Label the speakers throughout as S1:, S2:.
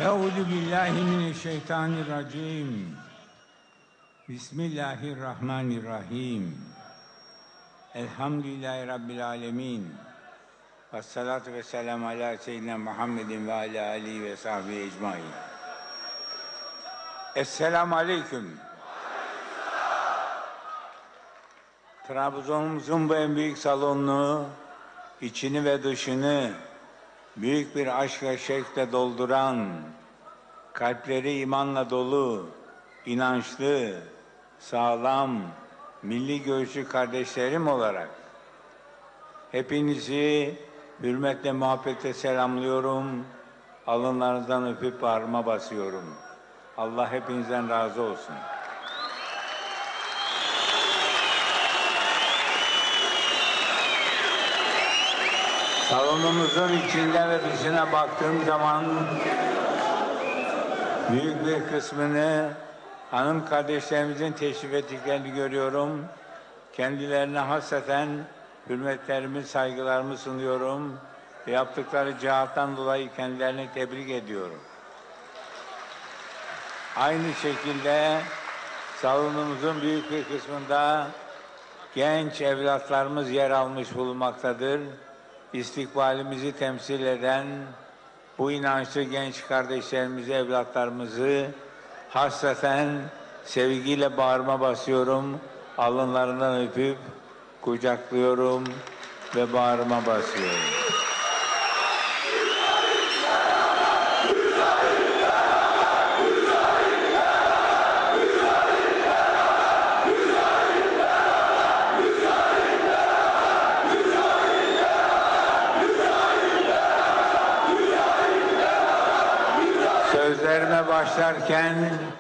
S1: Euzu billahi mineşşeytanirracim. Bismillahirrahmanirrahim. Elhamdülillahi Rabbil alemin. Vessalatu vesselamu ala seyyidina Muhammedin ve ala alihi ve sahbihi ecmaîn. Esselamu aleyküm. Trabzon'umuzun bu en büyük salonunu, içini ve dışını büyük bir aşk ve şevkle dolduran, kalpleri imanla dolu, inançlı, sağlam, milli görüşlü kardeşlerim olarak hepinizi hürmetle, muhabbetle selamlıyorum. Alınlarınızdan öpüp bağrıma basıyorum. Allah hepinizden razı olsun. Salonumuzun içinde ve dışına baktığım zaman büyük bir kısmını hanım kardeşlerimizin teşrif ettiklerini görüyorum. Kendilerine hasreten hürmetlerimi, saygılarımı sunuyorum. Ve yaptıkları cihattan dolayı kendilerini tebrik ediyorum. Aynı şekilde salonumuzun büyük bir kısmında genç evlatlarımız yer almış bulunmaktadır. İstikbalimizi temsil eden bu inançlı genç kardeşlerimizi, evlatlarımızı hasreten sevgiyle bağrıma basıyorum. Alınlarından öpüp kucaklıyorum ve bağrıma basıyorum. Sözlerime başlarken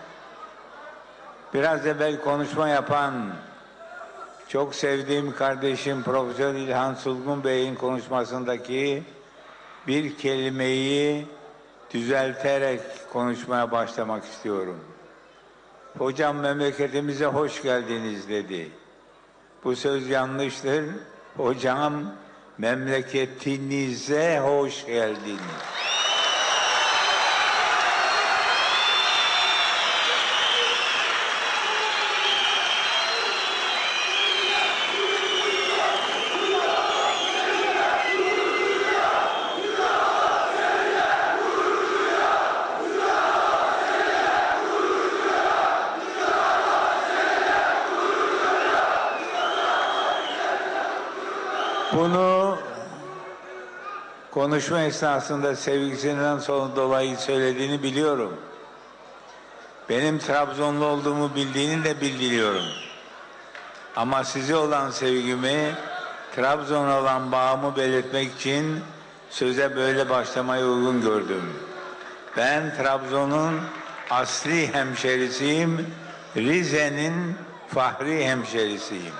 S1: biraz evvel konuşma yapan çok sevdiğim kardeşim Profesör İlhan Sulgun Bey'in konuşmasındaki bir kelimeyi düzelterek konuşmaya başlamak istiyorum. Hocam memleketimize hoş geldiniz dedi. Bu söz yanlıştır. Hocam memleketinize hoş geldiniz. Bunu konuşma esnasında sevgisinden dolayı söylediğini biliyorum. Benim Trabzonlu olduğumu bildiğini de bildiriyorum. Ama size olan sevgimi, Trabzon'a olan bağımı belirtmek için söze böyle başlamayı uygun gördüm. Ben Trabzon'un asli hemşerisiyim, Rize'nin fahri hemşerisiyim.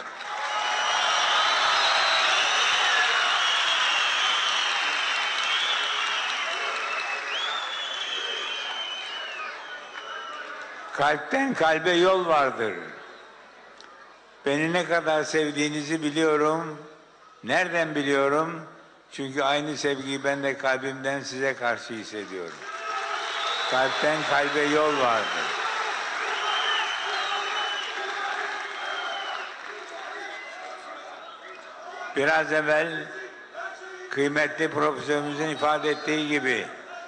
S1: Kalpten kalbe yol vardır. Beni ne kadar sevdiğinizi biliyorum. Nereden biliyorum? Çünkü aynı sevgiyi ben de kalbimden size karşı hissediyorum. Kalpten kalbe yol vardır. Biraz evvel kıymetli profesörümüzün ifade ettiği gibi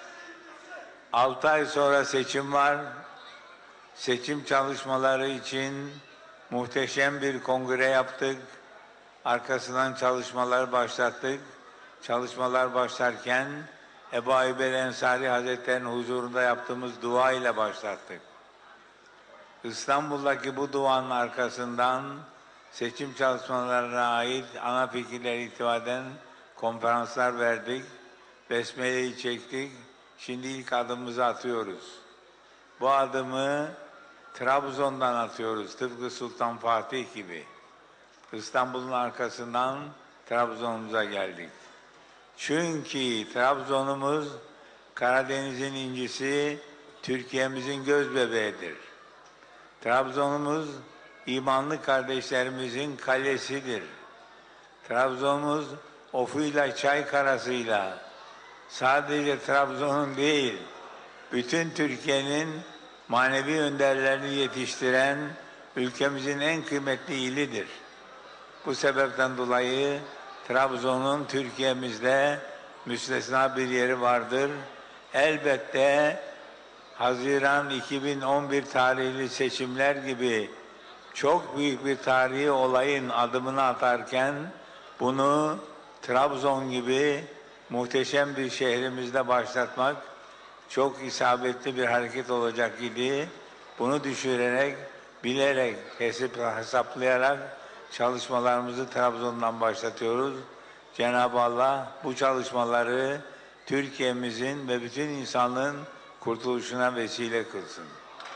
S1: 6 ay sonra seçim var. Seçim çalışmaları için muhteşem bir kongre yaptık. Arkasından çalışmalar başlattık. Çalışmalar başlarken Ebu Ayyub el-Ensari Hazretleri'nin huzurunda yaptığımız dua ile başlattık. İstanbul'daki bu duanın arkasından seçim çalışmalarına ait ana fikirleri itibaden konferanslar verdik. Besmele'yi çektik. Şimdi ilk adımımızı atıyoruz. Bu adımı Trabzon'dan atıyoruz. Tıpkı Sultan Fatih gibi. İstanbul'un arkasından Trabzon'umuza geldik. Çünkü Trabzon'umuz Karadeniz'in incisi, Türkiye'mizin göz bebeğidir. Trabzon'umuz imanlı kardeşlerimizin kalesidir. Trabzon'umuz Ofuyla, Çaykara'sıyla sadece Trabzon'un değil, bütün Türkiye'nin manevi önderlerini yetiştiren ülkemizin en kıymetli ilidir. Bu sebepten dolayı Trabzon'un Türkiye'mizde müstesna bir yeri vardır. Elbette Haziran 2011 tarihli seçimler gibi çok büyük bir tarihi olayın adımını atarken bunu Trabzon gibi muhteşem bir şehrimizde başlatmak çok isabetli bir hareket olacak idi. Bunu düşünerek, bilerek, hesaplayarak çalışmalarımızı Trabzon'dan başlatıyoruz. Cenab-ı Allah bu çalışmaları Türkiye'mizin ve bütün insanlığın kurtuluşuna vesile kılsın.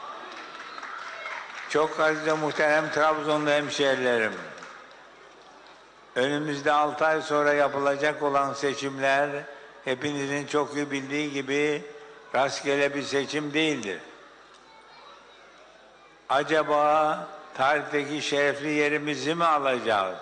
S1: Çok aziz ve muhterem Trabzonlu hemşehrilerim, önümüzde 6 ay sonra yapılacak olan seçimler hepinizin çok iyi bildiği gibi rastgele bir seçim değildir. Acaba tarihteki şerefli yerimizi mi alacağız?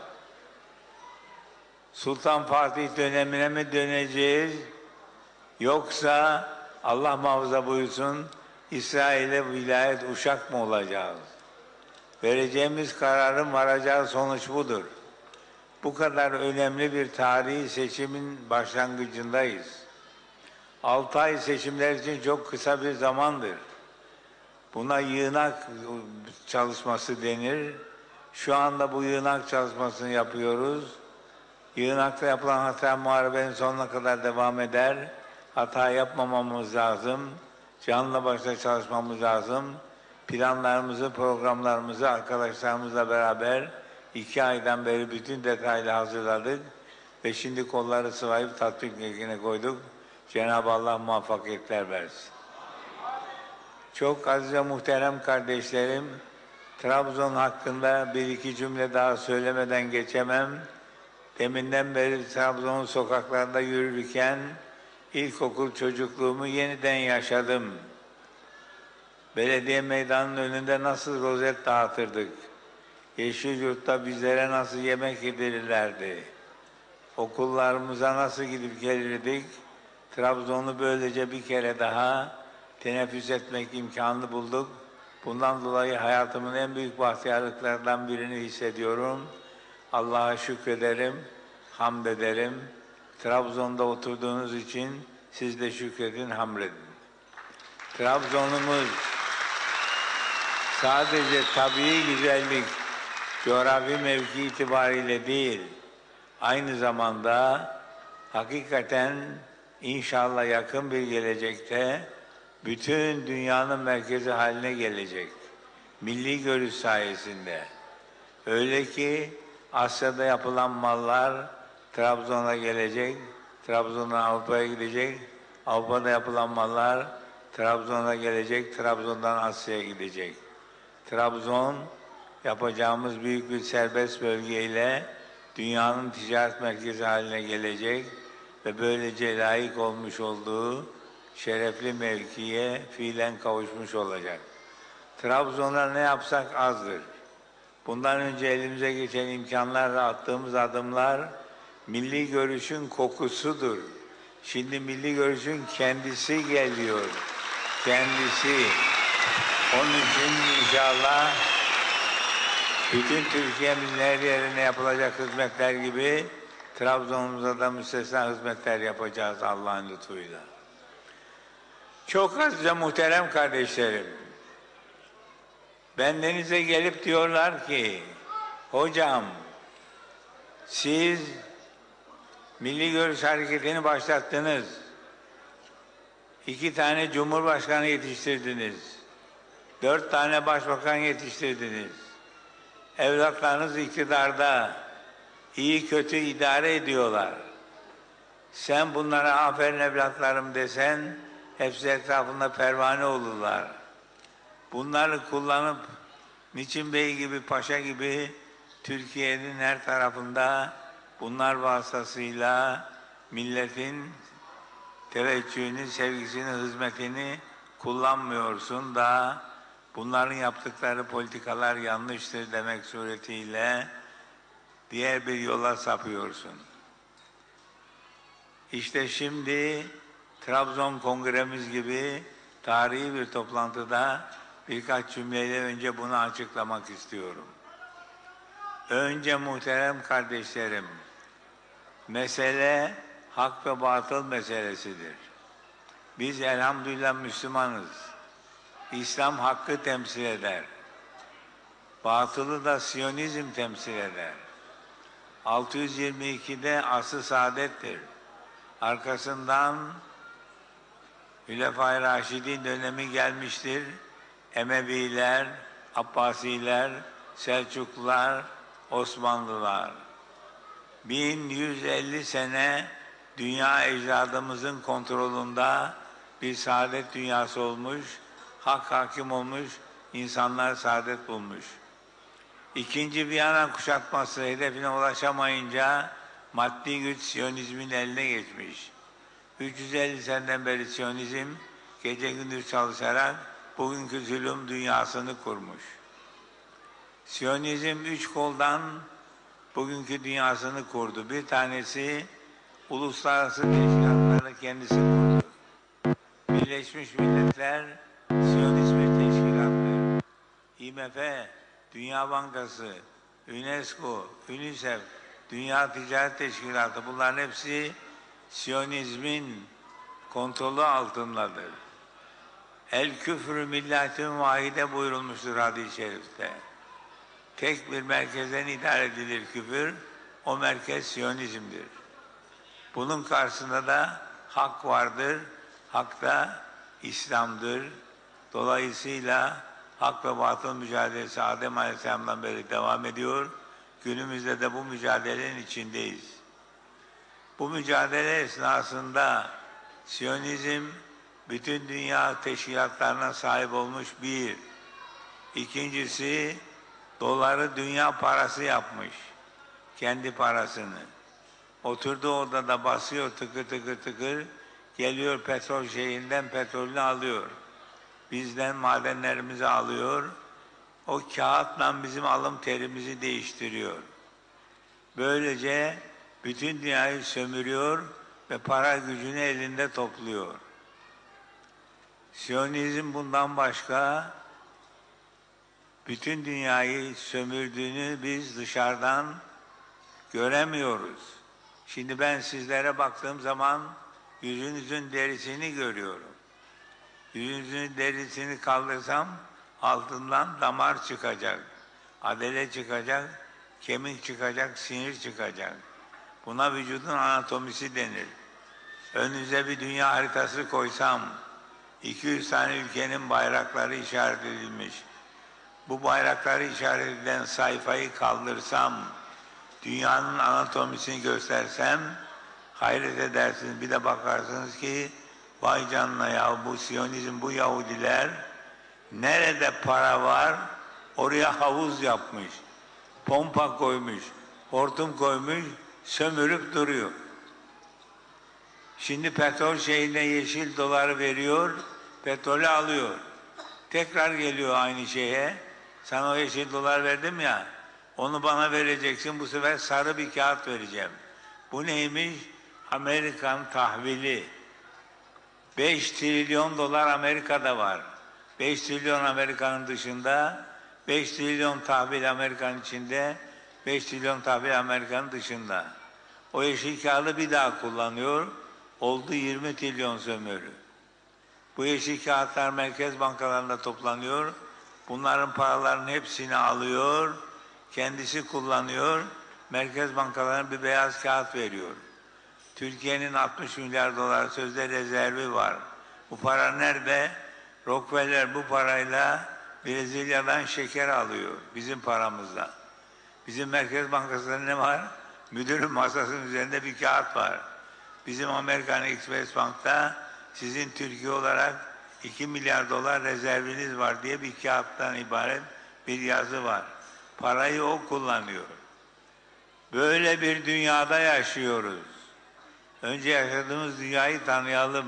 S1: Sultan Fatih dönemine mi döneceğiz? Yoksa Allah muhafaza buyursun İsrail'e vilayet uşak mı olacağız? Vereceğimiz kararın varacağı sonuç budur. Bu kadar önemli bir tarihi seçimin başlangıcındayız. 6 ay seçimler için çok kısa bir zamandır. Buna yığınak çalışması denir. Şu anda bu yığınak çalışmasını yapıyoruz. Yığınakta yapılan hata muharebenin sonuna kadar devam eder. Hata yapmamamız lazım. Canla başla çalışmamız lazım. Planlarımızı, programlarımızı arkadaşlarımızla beraber 2 aydan beri bütün detaylı hazırladık. Ve şimdi kolları sıvayıp tatbik ilgine koyduk. Cenab-ı Allah muvaffakiyetler versin. Çok aziz ve muhterem kardeşlerim, Trabzon hakkında bir iki cümle daha söylemeden geçemem. Deminden beri Trabzon'un sokaklarında yürürken ilkokul çocukluğumu yeniden yaşadım. Belediye meydanının önünde nasıl rozet dağıtırdık. Yeşilyurt'ta bizlere nasıl yemek yedirirlerdi. Okullarımıza nasıl gidip gelirdik. Trabzon'u böylece bir kere daha teneffüs etmek imkanı bulduk. Bundan dolayı hayatımın en büyük bahtiyarlıklardan birini hissediyorum. Allah'a şükrederim, hamd ederim. Trabzon'da oturduğunuz için siz de şükredin, hamdedin. Trabzon'umuz sadece tabii güzellik, coğrafi mevki itibariyle değil, aynı zamanda hakikaten inşallah yakın bir gelecekte bütün dünyanın merkezi haline gelecek. Milli görüş sayesinde. Öyle ki Asya'da yapılan mallar Trabzon'a gelecek, Trabzon'dan Avrupa'ya gidecek, Avrupa'da yapılan mallar Trabzon'a gelecek, Trabzon'dan Asya'ya gidecek. Trabzon yapacağımız büyük bir serbest bölgeyle dünyanın ticaret merkezi haline gelecek ve böylece layık olmuş olduğu şerefli mevkiye fiilen kavuşmuş olacak. Trabzon'a ne yapsak azdır. Bundan önce elimize geçen imkanlarla attığımız adımlar milli görüşün kokusudur. Şimdi milli görüşün kendisi geliyor. Kendisi. Onun için inşallah bütün Türkiye'mizin her yerine yapılacak hizmetler gibi Trabzon'umuza da müstesna hizmetler yapacağız Allah'ın lütfuyla. Çok aziz ve muhterem kardeşlerim, bendenize gelip diyorlar ki, hocam siz Milli Görüş Hareketi'ni başlattınız, 2 tane Cumhurbaşkanı yetiştirdiniz, 4 tane Başbakan yetiştirdiniz, evlatlarınız iktidarda, iyi kötü idare ediyorlar. Sen bunlara aferin evlatlarım desen, hepsi etrafında pervane olurlar. Bunları kullanıp Niçin Bey gibi, Paşa gibi Türkiye'nin her tarafında bunlar vasıtasıyla milletin teveccühünü, sevgisini, hizmetini kullanmıyorsun da bunların yaptıkları politikalar yanlıştır demek suretiyle diğer bir yola sapıyorsun. İşte şimdi Trabzon Kongremiz gibi tarihi bir toplantıda birkaç cümleyle önce bunu açıklamak istiyorum. Önce muhterem kardeşlerim, mesele hak ve batıl meselesidir. Biz elhamdülillah Müslümanız. İslam hakkı temsil eder. Batılı da Siyonizm temsil eder. 622'de asr-ı saadettir. Arkasından Hülefai Raşidin dönemi gelmiştir. Emeviler, Abbasiler, Selçuklular, Osmanlılar. 1150 sene dünya ecdadımızın kontrolünde bir saadet dünyası olmuş, hak hakim olmuş, insanlar saadet bulmuş. İkinci Viyana kuşatması hedefine ulaşamayınca maddi güç Siyonizmin eline geçmiş. 350 seneden beri Siyonizm gece gündüz çalışarak bugünkü zulüm dünyasını kurmuş. Siyonizm 3 koldan bugünkü dünyasını kurdu. Bir tanesi uluslararası teşkilatları kendisi kurdu. Birleşmiş Milletler Siyonist bir teşkilattır. IMF, Dünya Bankası, UNESCO, UNICEF, Dünya Ticaret Teşkilatı bunların hepsi Siyonizmin kontrolü altındadır. El küfrü milletin vahide buyurulmuştur hadis-i şerifte. Tek bir merkezden idare edilir küfür, o merkez Siyonizm'dir. Bunun karşısında da hak vardır, hak da İslam'dır. Dolayısıyla hak ve batıl mücadelesi Adem Aleyhisselam'dan beri devam ediyor. Günümüzde de bu mücadelenin içindeyiz. Bu mücadele esnasında Siyonizm bütün dünya teşkilatlarına sahip olmuş bir. İkincisi doları dünya parası yapmış. Kendi parasını. Oturduğu odada basıyor tıkır tıkır tıkır. Geliyor petrol şeyinden petrolünü alıyor. Bizden madenlerimizi alıyor. O kağıtla bizim alım terimizi değiştiriyor. Böylece bütün dünyayı sömürüyor ve para gücünü elinde topluyor. Siyonizm bundan başka bütün dünyayı sömürdüğünü biz dışarıdan göremiyoruz. Şimdi ben sizlere baktığım zaman yüzünüzün derisini görüyorum. Yüzünüzün derisini kaldırsam altından damar çıkacak, adele çıkacak, kemik çıkacak, sinir çıkacak. Buna vücudun anatomisi denir. Önünüze bir dünya haritası koysam, 200 tane ülkenin bayrakları işaret edilmiş. Bu bayrakları işaret edilen sayfayı kaldırsam, dünyanın anatomisini göstersem, hayret edersiniz. Bir de bakarsınız ki, vay canına ya bu Siyonizm, bu Yahudiler, nerede para var, oraya havuz yapmış, pompa koymuş, hortum koymuş, sömürüp duruyor. Şimdi petrol şeyine yeşil doları veriyor, petrolü alıyor. Tekrar geliyor aynı şeye, sana o yeşil dolar verdim ya, onu bana vereceksin, bu sefer sarı bir kağıt vereceğim. Bu neymiş? Amerikan tahvili. 5 trilyon dolar Amerika'da var. 5 trilyon Amerika'nın dışında, 5 trilyon tahvil Amerika'nın içinde, 5 trilyon tahvil Amerika'nın dışında. O yeşil kağıdı bir daha kullanıyor, oldu 20 trilyon sömürü. Bu yeşil kağıtlar merkez bankalarında toplanıyor, bunların paralarının hepsini alıyor, kendisi kullanıyor, merkez bankalarına bir beyaz kağıt veriyor. Türkiye'nin 60 milyar dolar sözde rezervi var. Bu para nerede? Rockefeller bu parayla Brezilya'dan şeker alıyor, bizim paramızla. Bizim Merkez Bankası'nda ne var? Müdürün masasının üzerinde bir kağıt var. Bizim Amerikan Express Bank'ta sizin Türkiye olarak 2 milyar dolar rezerviniz var diye bir kağıttan ibaret bir yazı var. Parayı o kullanıyor. Böyle bir dünyada yaşıyoruz. Önce yaşadığımız dünyayı tanıyalım.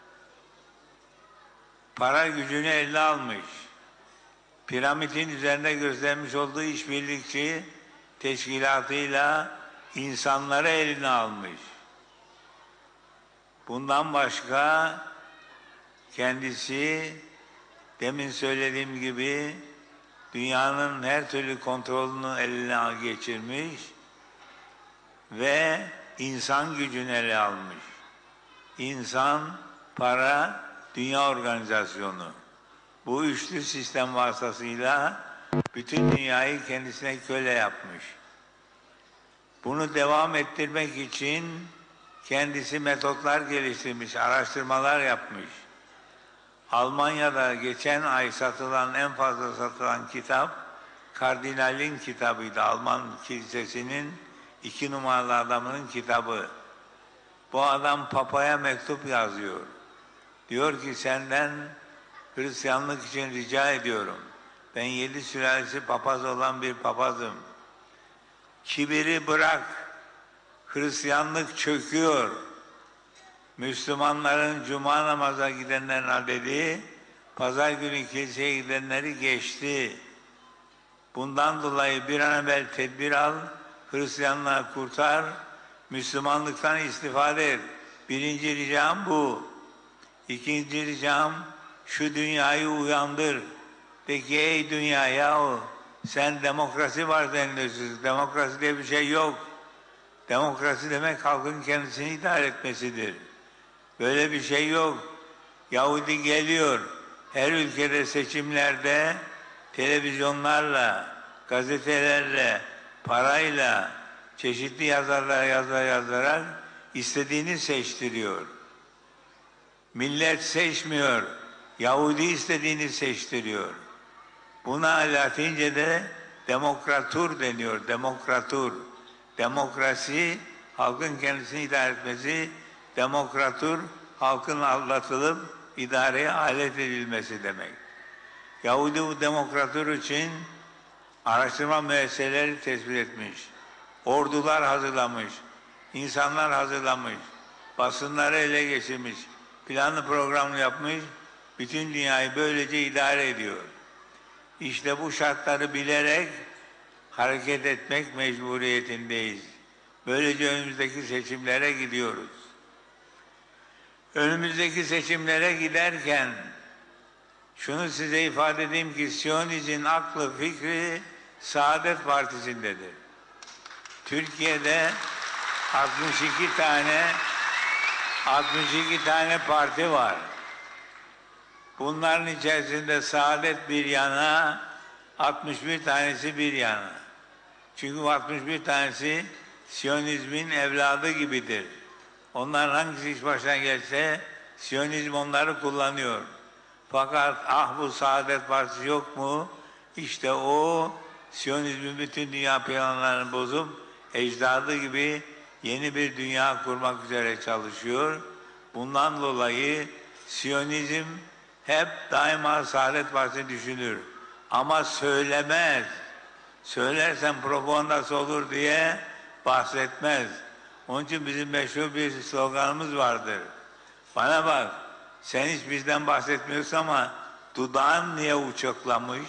S1: Para gücünü eline almış. Piramidin üzerinde göstermiş olduğu işbirlikçi teşkilatıyla insanları eline almış. Bundan başka kendisi demin söylediğim gibi dünyanın her türlü kontrolünü eline geçirmiş ve insan gücünü ele almış. İnsan, para, dünya organizasyonu. Bu üçlü sistem vasıtasıyla bütün dünyayı kendisine köle yapmış. Bunu devam ettirmek için kendisi metotlar geliştirmiş, araştırmalar yapmış. Almanya'da geçen ay en fazla satılan kitap, Kardinal'in kitabıydı. Alman kilisesinin 2 numaralı adamının kitabı. Bu adam Papa'ya mektup yazıyor. Diyor ki senden Hristiyanlık için rica ediyorum. Ben 7 sülalesi papaz olan bir papazım. Kibiri bırak. Hristiyanlık çöküyor. Müslümanların cuma namaza gidenlerin adedi, pazar günü kiliseye gidenleri geçti. Bundan dolayı bir an evvel tedbir al, Hristiyanlığı kurtar, Müslümanlıktan istifade et. Birinci ricam bu. İkinci ricam, şu dünyayı uyandır. Peki ey dünya yahu, sen demokrasi var zannediyorsun. Demokrasi diye bir şey yok. Demokrasi demek halkın kendisini idare etmesidir. Böyle bir şey yok. Yahudi geliyor. Her ülkede seçimlerde televizyonlarla, gazetelerle, parayla, çeşitli yazarlar yazarak istediğini seçtiriyor. Millet seçmiyor. Yahudi istediğini seçtiriyor. Buna Latince'de demokratur deniyor. Demokratur. Demokrasi, halkın kendisini idare etmesi, demokratur, halkın aldatılıp idareye alet edilmesi demek. Yahudi bu demokratur için araştırma müesseseleri tespit etmiş. Ordular hazırlamış, insanlar hazırlamış, basınları ele geçirmiş, planlı programlı yapmış, bütün dünyayı böylece idare ediyor. İşte bu şartları bilerek hareket etmek mecburiyetindeyiz. Böylece önümüzdeki seçimlere gidiyoruz. Önümüzdeki seçimlere giderken şunu size ifade edeyim ki Siyonizmin aklı fikri Saadet Partisi'ndedir. Türkiye'de 62 tane parti var. Bunların içerisinde Saadet bir yana, 61 tanesi bir yana. Çünkü 61 tanesi Siyonizmin evladı gibidir. Onların hangisi iş başına gelse Siyonizm onları kullanıyor. Fakat bu Saadet Partisi yok mu? İşte o Siyonizmin bütün dünya planlarını bozup ecdadı gibi yeni bir dünya kurmak üzere çalışıyor. Bundan dolayı Siyonizm hep daima Saadet Partisi düşünür. Ama söylemez. Söylersen propagandası olur diye bahsetmez. Onun için bizim meşhur bir sloganımız vardır. Bana bak, sen hiç bizden bahsetmiyorsun ama dudağın niye uçuklamış?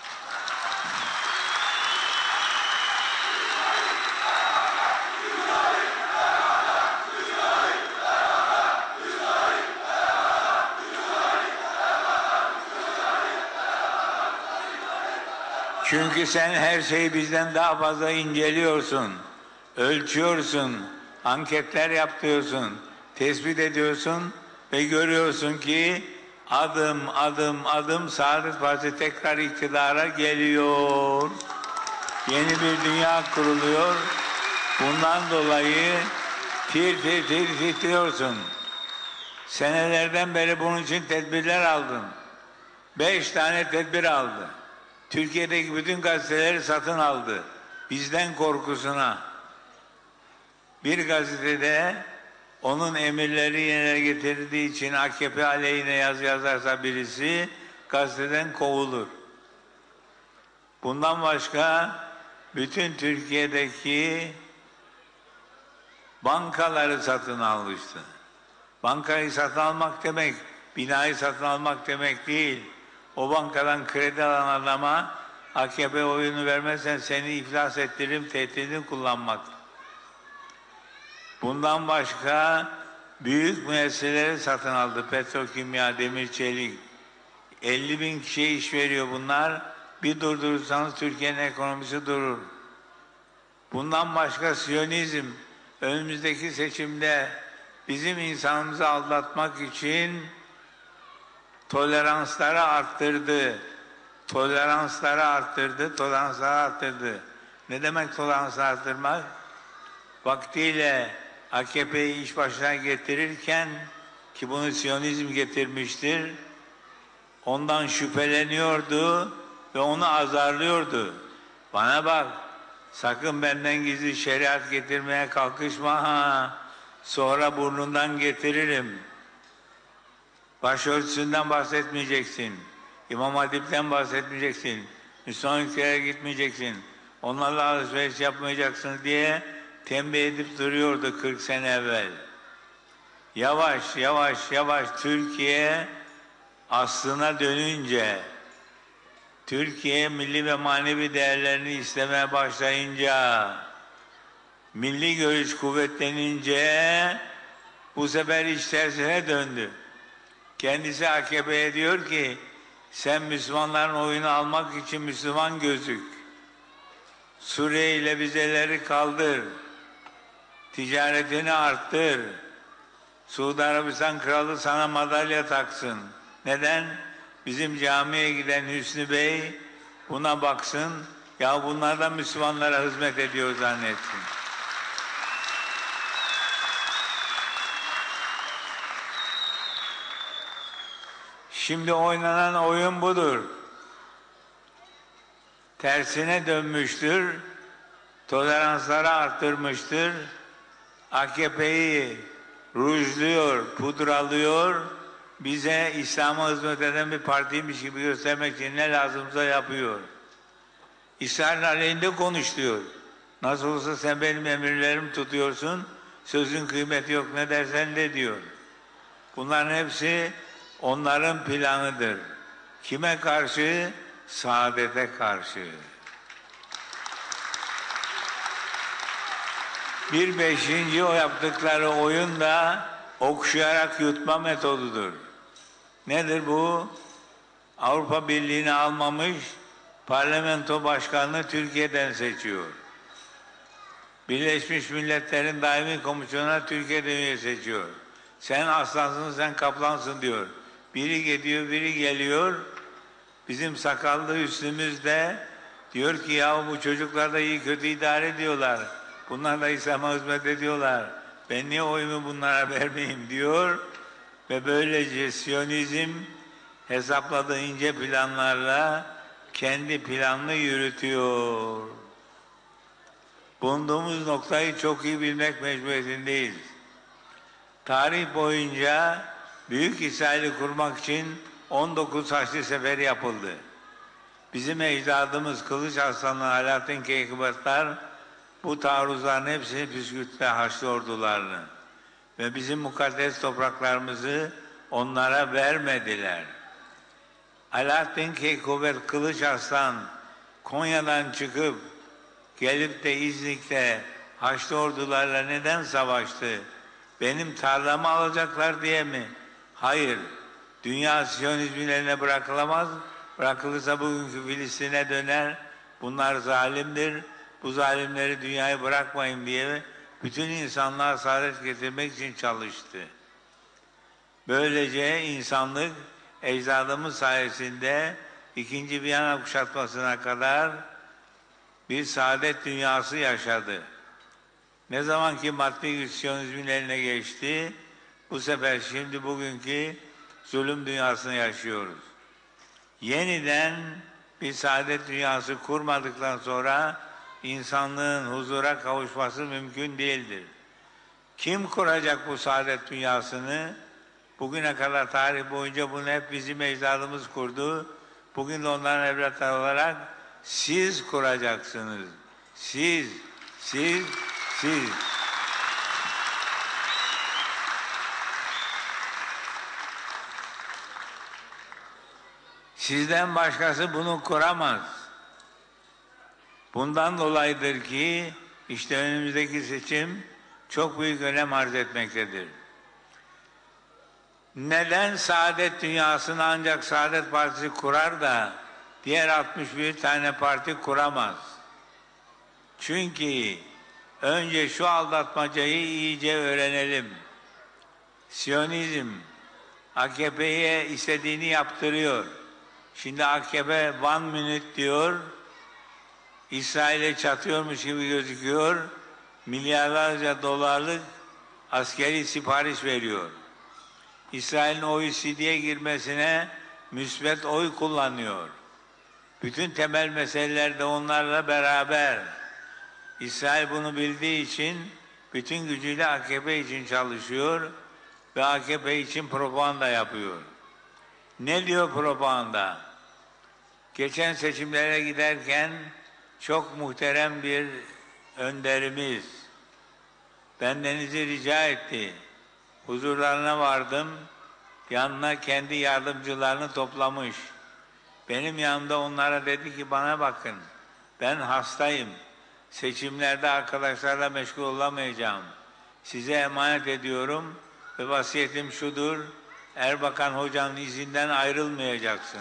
S1: Çünkü sen her şeyi bizden daha fazla inceliyorsun, ölçüyorsun, anketler yapıyorsun, tespit ediyorsun ve görüyorsun ki adım adım Saadet Partisi tekrar iktidara geliyor. Yeni bir dünya kuruluyor. Bundan dolayı tir titriyorsun. Senelerden beri bunun için tedbirler aldın. 5 tane tedbir aldı. Türkiye'deki bütün gazeteleri satın aldı. Bizden korkusuna. Bir gazetede onun emirleri yerine getirdiği için AKP aleyhine yazı yazarsa birisi gazeteden kovulur. Bundan başka bütün Türkiye'deki bankaları satın almıştı. Bankayı satın almak demek, binayı satın almak demek değil. O bankadan kredi alan adama AKP oyunu vermezsen seni iflas ettiririm tehdidini kullanmak. Bundan başka büyük müesseseleri satın aldı. Petrokimya, demir, çelik. 50.000 kişiye iş veriyor bunlar. Bir durdurursanız Türkiye'nin ekonomisi durur. Bundan başka Siyonizm önümüzdeki seçimde bizim insanımızı aldatmak için toleransları arttırdı. Toleransları arttırdı. Ne demek tolerans arttırmak? Vaktiyle AKP'yi iş başına getirirken, ki bunu Siyonizm getirmiştir, ondan şüpheleniyordu ve onu azarlıyordu. Bana bak, sakın benden gizli şeriat getirmeye kalkışma ha. Sonra burnundan getiririm. Başörtüsünden bahsetmeyeceksin. İmam Hatip'ten bahsetmeyeceksin. Müslüman ülkelere gitmeyeceksin. Onlarla alışveriş yapmayacaksın diye tembih edip duruyordu 40 sene evvel. Yavaş yavaş Türkiye aslına dönünce, Türkiye milli ve manevi değerlerini istemeye başlayınca, milli görüş kuvvetlenince bu sefer iş tersine döndü. Kendisi AKP'ye diyor ki, sen Müslümanların oyunu almak için Müslüman gözük. Suriye ile vizeleri kaldır. Ticaretini arttır. Suudi Arabistan kralı sana madalya taksın. Neden? Bizim camiye giden Hüsnü Bey buna baksın. Ya bunlar da Müslümanlara hizmet ediyor zannetsin. Şimdi oynanan oyun budur. Tersine dönmüştür. Toleransları arttırmıştır. AKP'yi rujluyor, pudralıyor. Bize İslam'a hizmet eden bir partiymiş gibi göstermek için ne lazımsa yapıyor. İsrail aleyhinde konuş diyor. Nasıl olsa sen benim emirlerimi tutuyorsun, sözün kıymeti yok, ne dersen de diyor. Bunların hepsi onların planıdır. Kime karşı? Saadete karşı. Bir beşinci o yaptıkları oyun da okşayarak yutma metodudur. Nedir bu? Avrupa Birliği'ni almamış, parlamento başkanını Türkiye'den seçiyor. Birleşmiş Milletler'in daimi komisyonuna Türkiye'den üye seçiyor. Sen aslansın, sen kaplansın diyor. Biri gidiyor, biri geliyor. Bizim sakallı üstümüz de diyor ki ya bu çocuklar da iyi kötü idare ediyorlar. Bunlar da İslam'a hizmet ediyorlar. Ben niye oyumu bunlara vermeyeyim diyor. Ve böylece Siyonizm hesapladığı ince planlarla kendi planını yürütüyor. Bulunduğumuz noktayı çok iyi bilmek mecburiyetindeyiz. Tarih boyunca Büyük İsrail'i kurmak için 19 Haçlı Seferi yapıldı. Bizim ecdadımız Kılıç Arslanlı, Alaaddin Keykubatlar bu taarruzların hepsini püskürttü Haçlı ordularını. Ve bizim mukaddes topraklarımızı onlara vermediler. Alaaddin Keykubat, Kılıç Arslan Konya'dan çıkıp gelip de İznik'te Haçlı ordularla neden savaştı? Benim tarlamı alacaklar diye mi? Hayır. Dünya Siyonizmin eline bırakılamaz. Bırakılırsa bugünkü Filistin'e döner. Bunlar zalimdir. Bu zalimleri dünyayı bırakmayın diye bütün insanlığa saadet getirmek için çalıştı. Böylece insanlık ecdadımız sayesinde 2. Viyana kuşatmasına kadar bir saadet dünyası yaşadı. Ne zaman ki maddi güç Siyonizmin eline geçti, bu sefer şimdi bugünkü zulüm dünyasını yaşıyoruz. Yeniden bir saadet dünyası kurmadıktan sonra insanlığın huzura kavuşması mümkün değildir. Kim kuracak bu saadet dünyasını? Bugüne kadar tarih boyunca bunu hep bizim ecdadımız kurdu. Bugün de onların evlatları olarak siz kuracaksınız. Siz. Sizden başkası bunu kuramaz. Bundan dolayıdır ki işte önümüzdeki seçim çok büyük önem arz etmektedir. Neden Saadet dünyasını ancak Saadet Partisi kurar da diğer 61 tane parti kuramaz? Çünkü önce şu aldatmacayı iyice öğrenelim. Siyonizm AKP'ye istediğini yaptırıyor. Şimdi AKP one minute diyor, İsrail'e çatıyormuş gibi gözüküyor, milyarlarca dolarlık askeri sipariş veriyor. İsrail'in OECD'ye girmesine müsbet oy kullanıyor. Bütün temel meselelerde onlarla beraber. İsrail bunu bildiği için bütün gücüyle AKP için çalışıyor ve AKP için propaganda yapıyor. Ne diyor propaganda? Geçen seçimlere giderken çok muhterem bir önderimiz bendenizi rica etti. Huzurlarına vardım, yanına kendi yardımcılarını toplamış. Benim yanımda onlara dedi ki, bana bakın, ben hastayım, seçimlerde arkadaşlarla meşgul olamayacağım. Size emanet ediyorum ve vasiyetim şudur, Erbakan Hoca'nın izinden ayrılmayacaksınız.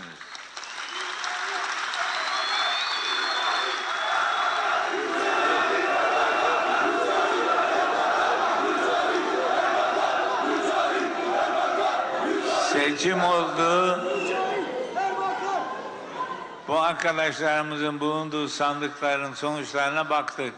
S1: Seçim oldu. Bu arkadaşlarımızın bulunduğu sandıkların sonuçlarına baktık.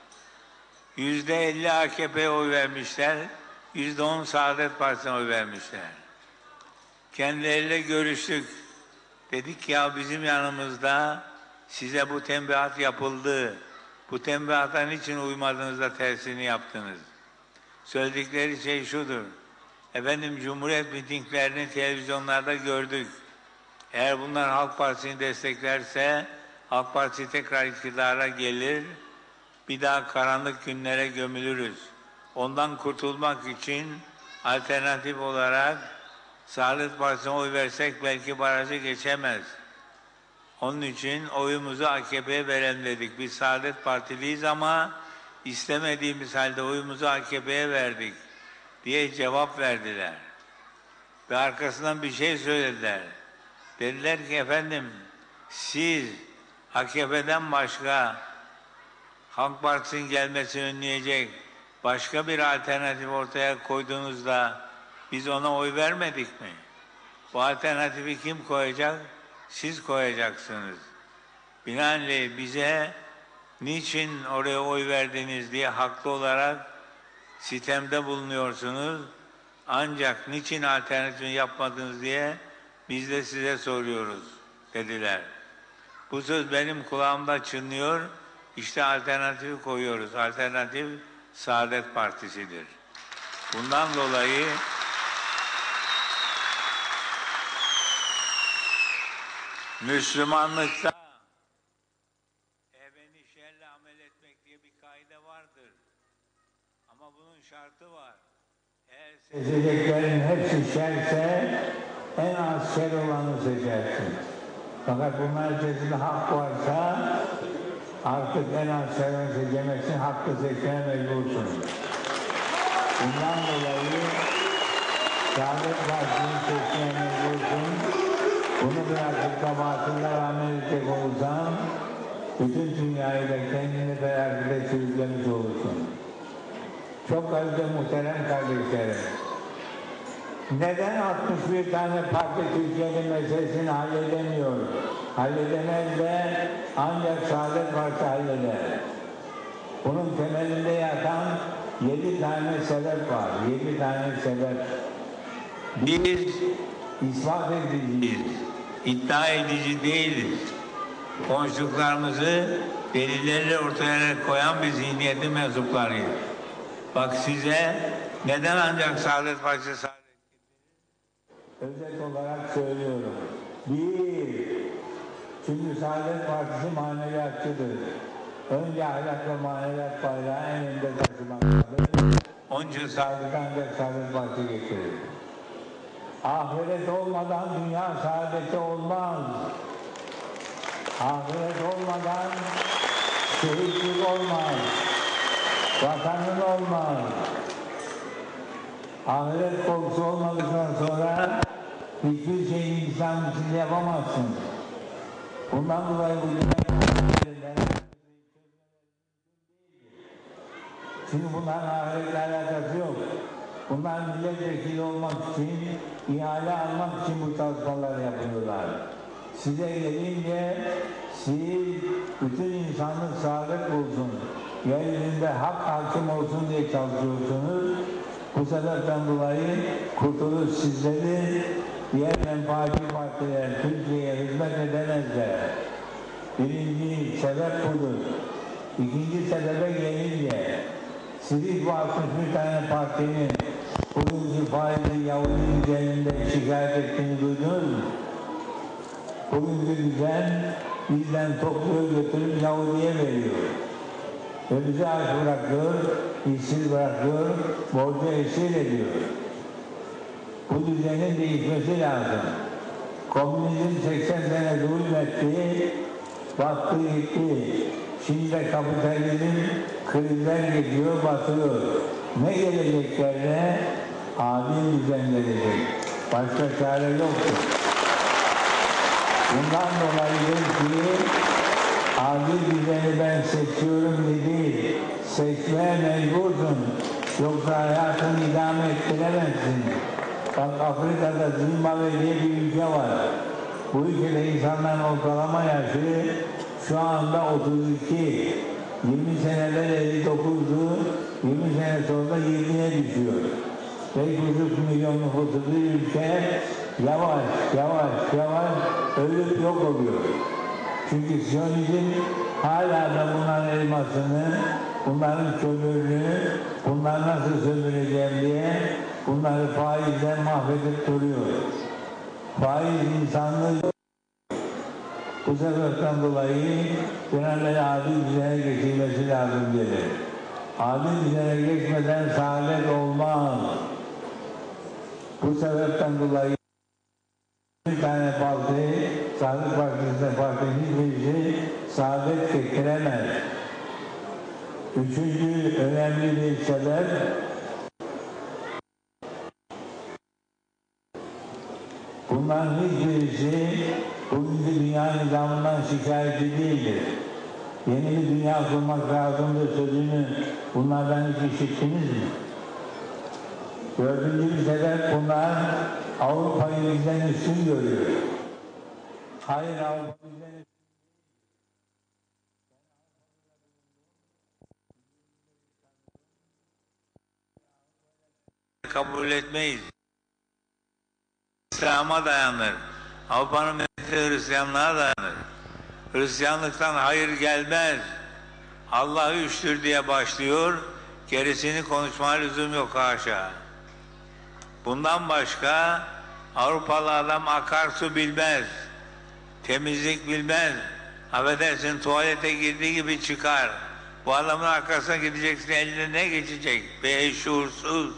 S1: %50 AKP'ye oy vermişler, %10 Saadet Partisi'ne oy vermişler. Kendileriyle görüştük. Dedik ya, bizim yanımızda size bu tembihat yapıldı. Bu tembihata niçin uymadınız da tersini yaptınız? Söyledikleri şey şudur. Efendim, Cumhuriyet mitinglerini televizyonlarda gördük. Eğer bunlar Halk Partisi'ni desteklerse Halk Partisi tekrar iktidara gelir, bir daha karanlık günlere gömülürüz. Ondan kurtulmak için alternatif olarak Saadet Partisi'ne oy versek belki barajı geçemez. Onun için oyumuzu AKP'ye verelim dedik. Biz Saadet Partiliyiz ama istemediğimiz halde oyumuzu AKP'ye verdik diye cevap verdiler. Ve arkasından bir şey söylediler. Dediler ki, efendim, siz AKP'den başka Halk Partisi'nin gelmesini önleyecek başka bir alternatif ortaya koyduğunuzda biz ona oy vermedik mi? Bu alternatifi kim koyacak? Siz koyacaksınız. Binaenaleyh bize niçin oraya oy verdiniz diye haklı olarak sitemde bulunuyorsunuz. Ancak niçin alternatifini yapmadınız diye biz de size soruyoruz dediler. Bu söz benim kulağımda çınlıyor. İşte alternatifi koyuyoruz. Alternatif Saadet Partisi'dir. Bundan dolayı Müslümanlıkta evveni şerle amel etmek diye bir kaide vardır. Ama bunun şartı var. Eğer seçeceklerin hepsi şerse en az şer olanı seçersin. Fakat bunlar içerisinde hak varsa artık en az şer olanı seçemezsin, hakkı seçmeye mecbursun. Bundan dolayı Saadet Partisi'ni seçmeye mecbursun. Bunu bırakıp da batıllar amel edecek olursan bütün dünyayı da kendini felakete sürüklemiş olursun. Çok aziz muhterem kardeşlerim. Neden 61 tane parti Türkiye'nin meselesini halledemiyor? Halledemez de ancak Saadet Partisi halleder. Bunun temelinde yatan 7 tane sebep var. 7 tane sebep. Biz ispat ediciyiz. İddia edici değiliz. Konuştuklarımızı delillerle ortaya koyan bir zihniyetin mensuplarıyız. Bak size neden ancak Saadet Partisi Saadet özet olarak söylüyorum. Bir, çünkü Saadet Partisi maneviyatçıdır. Önce ahlak ve maneviyat bayrağı en önde taşımaktadır. Onun için Saadet ancak Saadet Partisi getirir. Ahiret olmadan dünya saadeti olmaz. Ahiret olmadan şehitlik olmaz. Vatanın olmaz. Ahiret korkusu olmadıktan sonra hiçbir şeyi insan içinde yapamazsın. Bundan dolayı bu dünyada çünkü bunların ahiretle alakası yok. Bunlar milletvekili olmak için, ihale almak için bu çalışmalar yapıyorlar. Size gelince siz bütün insanlık sağlık bulsun, yeryüzünde hak hakim olsun diye çalışıyorsunuz. Bu sebepten dolayı kurtuluş sizlerin, diğer menfaatçi partiler Türkiye'ye hizmet edemezler. Birinci sebep budur. İkinci sebebe gelince siz bu 61 tane partinin bugünkü faizli Yahudi düzeninde şikayet ettiğini duydunuz mu? Bugünkü düzen bizden topluyor götürüp Yahudi'ye veriyor. Ve bizi aç bırakıyor, işsiz bırakıyor, borca esir ediyor. Bu düzenin değişmesi lazım. Komünizm 80 sene zulmetti, battı gitti. Şimdi de kapitalizm krizler geçiyor, batıyor. Ne geleceklerine? Adil düzen gelecek. Başka çare yoktur. Bundan dolayıdır ki adil düzeni ben seçiyorum dedi. Seçmeye mecbursun. Yoksa hayatını idame ettiremezsin. Bak Afrika'da Zimbabwe diye bir ülke var. Bu ülkede insanların ortalama yaşı şu anda 32. 20 seneler 59'du. 20 sene sonra 20'ye düşüyor. 5,5 milyon nüfuslu bir ülke yavaş yavaş ölüp yok oluyor. Çünkü Siyonizm hala da bunların elmasını, bunların kömürünü, bunları nasıl sömüreceğim diye bunları faizle mahvedip duruyor. Faiz insanlığı bu sebepten dolayı genelde adil düzene geçilmesi lazım gelir. Adil düzene geçmeden saadet olmaz. Bu sebepten dolayı bir tane parti, Saadet Partisi'ne partinin hiçbirisi saadet getiremez. Üçüncü önemli bir sebep, bunların hiçbirisi bugünkü dünya nizamından şikayetçi değildir. Yeni bir dünya kurmak lazımdır sözünü bunlardan hiç işittiniz mi? Dördüncü bir sebep, bunlar Avrupa'yı bizden üstün görüyor. Hayır, Avrupa bizden üstün. Kabul etmeyiz. İslam'a dayanır. Avrupa'nın milleti Hristiyanlığa dayanır. Hristiyanlıktan hayır gelmez. Allah üçtür diye başlıyor, gerisini konuşmaya lüzum yok haşa. Bundan başka Avrupalı adam akarsu bilmez, temizlik bilmez. Affedersin, tuvalete girdiği gibi çıkar. Bu adamın arkasına gideceksin, eline ne geçecek? Be şuursuz.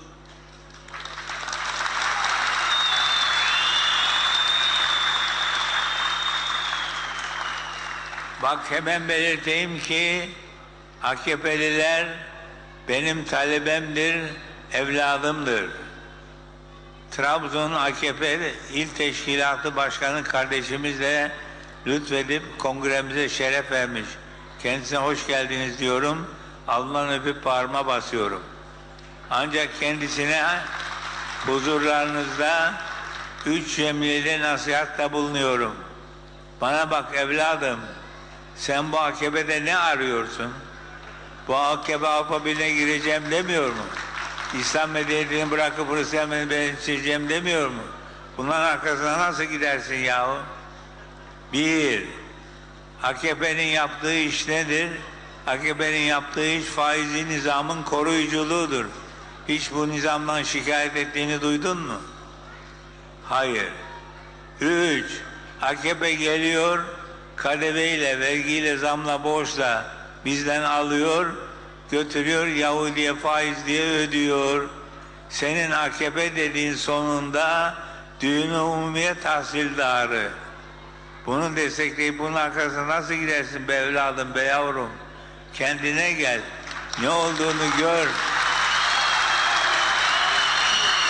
S1: Bak hemen belirteyim ki AKP'liler benim talebemdir, evladımdır. Trabzon AKP İl Teşkilatı Başkanı kardeşimizle lütfedip kongremize şeref vermiş. Kendisine hoş geldiniz diyorum. Alnından öpüp parmağa basıyorum. Ancak kendisine huzurlarınızda 3 cemiyede nasihatta bulunuyorum. Bana bak evladım, sen bu AKP'de ne arıyorsun? Bu AKP Avrupa Birliği'ne gireceğim demiyor mu? İslam medeniyetini bırakıp Hristiyan medeniyetini seçeceğim demiyor mu? Bunların arkasına nasıl gidersin yahu? Bir, AKP'nin yaptığı iş nedir? AKP'nin yaptığı iş faizli nizamın koruyuculuğudur. Hiç bu nizamdan şikayet ettiğini duydun mu? Hayır. 3, AKP geliyor, KDV'yle, vergiyle, zamla, borçla bizden alıyor, götürüyor, Yahudi'ye faiz diye ödüyor. Senin AKP dediğin sonunda düğün-i umumiye tahsildarı. Bunu destekleyip bunun arkasına nasıl gidersin be evladım, be yavrum? Kendine gel. Ne olduğunu gör.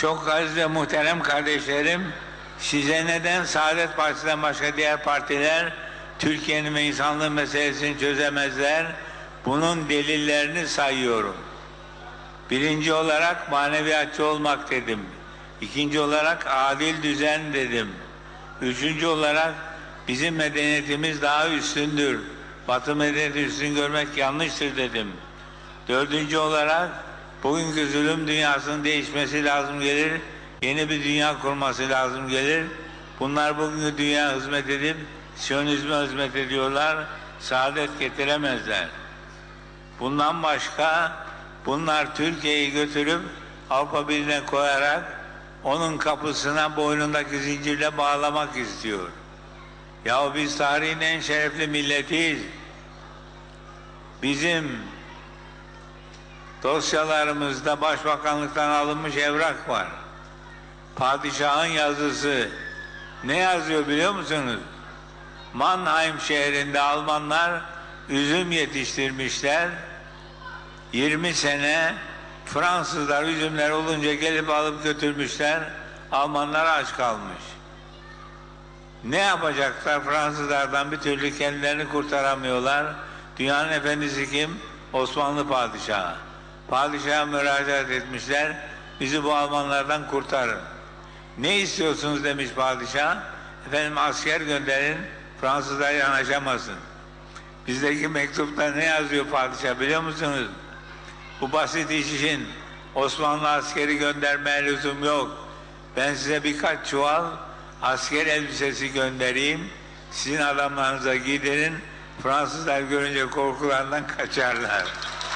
S1: Çok aziz ve muhterem kardeşlerim, size neden Saadet Partisi'nden başka diğer partiler Türkiye'nin ve insanlığın meselesini çözemezler? Bunun delillerini sayıyorum. Birinci olarak maneviyatçı olmak dedim. İkinci olarak adil düzen dedim. Üçüncü olarak bizim medeniyetimiz daha üstündür. Batı medeniyeti üstün görmek yanlıştır dedim. Dördüncü olarak bugünkü zulüm dünyasının değişmesi lazım gelir. Yeni bir dünya kurması lazım gelir. Bunlar bugünkü dünya hizmet edip Siyonizme hizmet ediyorlar. Saadet getiremezler. Bundan başka bunlar Türkiye'yi götürüp Avrupa Birliği'ne koyarak onun kapısına boynundaki zincirle bağlamak istiyor. Ya biz tarihin en şerefli milletiyiz. Bizim dosyalarımızda başbakanlıktan alınmış evrak var. Padişahın yazısı. Ne yazıyor biliyor musunuz? Mannheim şehrinde Almanlar üzüm yetiştirmişler. 20 sene Fransızlar üzümler olunca gelip alıp götürmüşler. Almanlar aç kalmış. Ne yapacaklar? Fransızlardan bir türlü kendilerini kurtaramıyorlar. Dünyanın efendisi kim? Osmanlı padişahı. Padişaha müracaat etmişler. Bizi bu Almanlardan kurtarın. Ne istiyorsunuz demiş padişah. Efendim asker gönderin, Fransızlar yanaşamasın. Bizdeki mektupta ne yazıyor padişah biliyor musunuz? Bu basit iş için Osmanlı askeri göndermeye lüzum yok. Ben size birkaç çuval asker elbisesi göndereyim. Sizin adamlarınıza giydirin. Fransızlar görünce korkularından kaçarlar.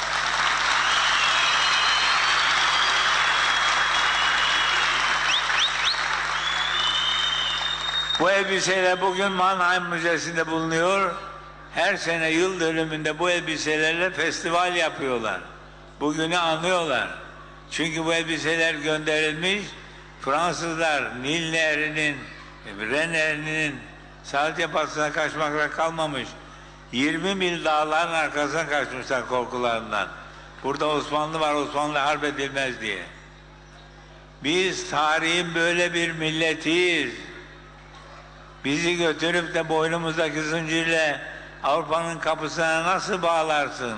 S1: Bu elbiseler bugün Mannheim Müzesi'nde bulunuyor. Her sene yıl dönümünde bu elbiselerle festival yapıyorlar. Bugünü anlıyorlar. Çünkü bu elbiseler gönderilmiş. Fransızlar Nil Nehri'nin, Ren Nehri'nin sadece batısına kaçmakla kalmamış. 20 mil dağların arkasına kaçmışlar korkularından. Burada Osmanlı var, Osmanlı harp edilmez diye. Biz tarihin böyle bir milletiyiz. Bizi götürüp de boynumuzdaki zincirle Avrupa'nın kapısına nasıl bağlarsın?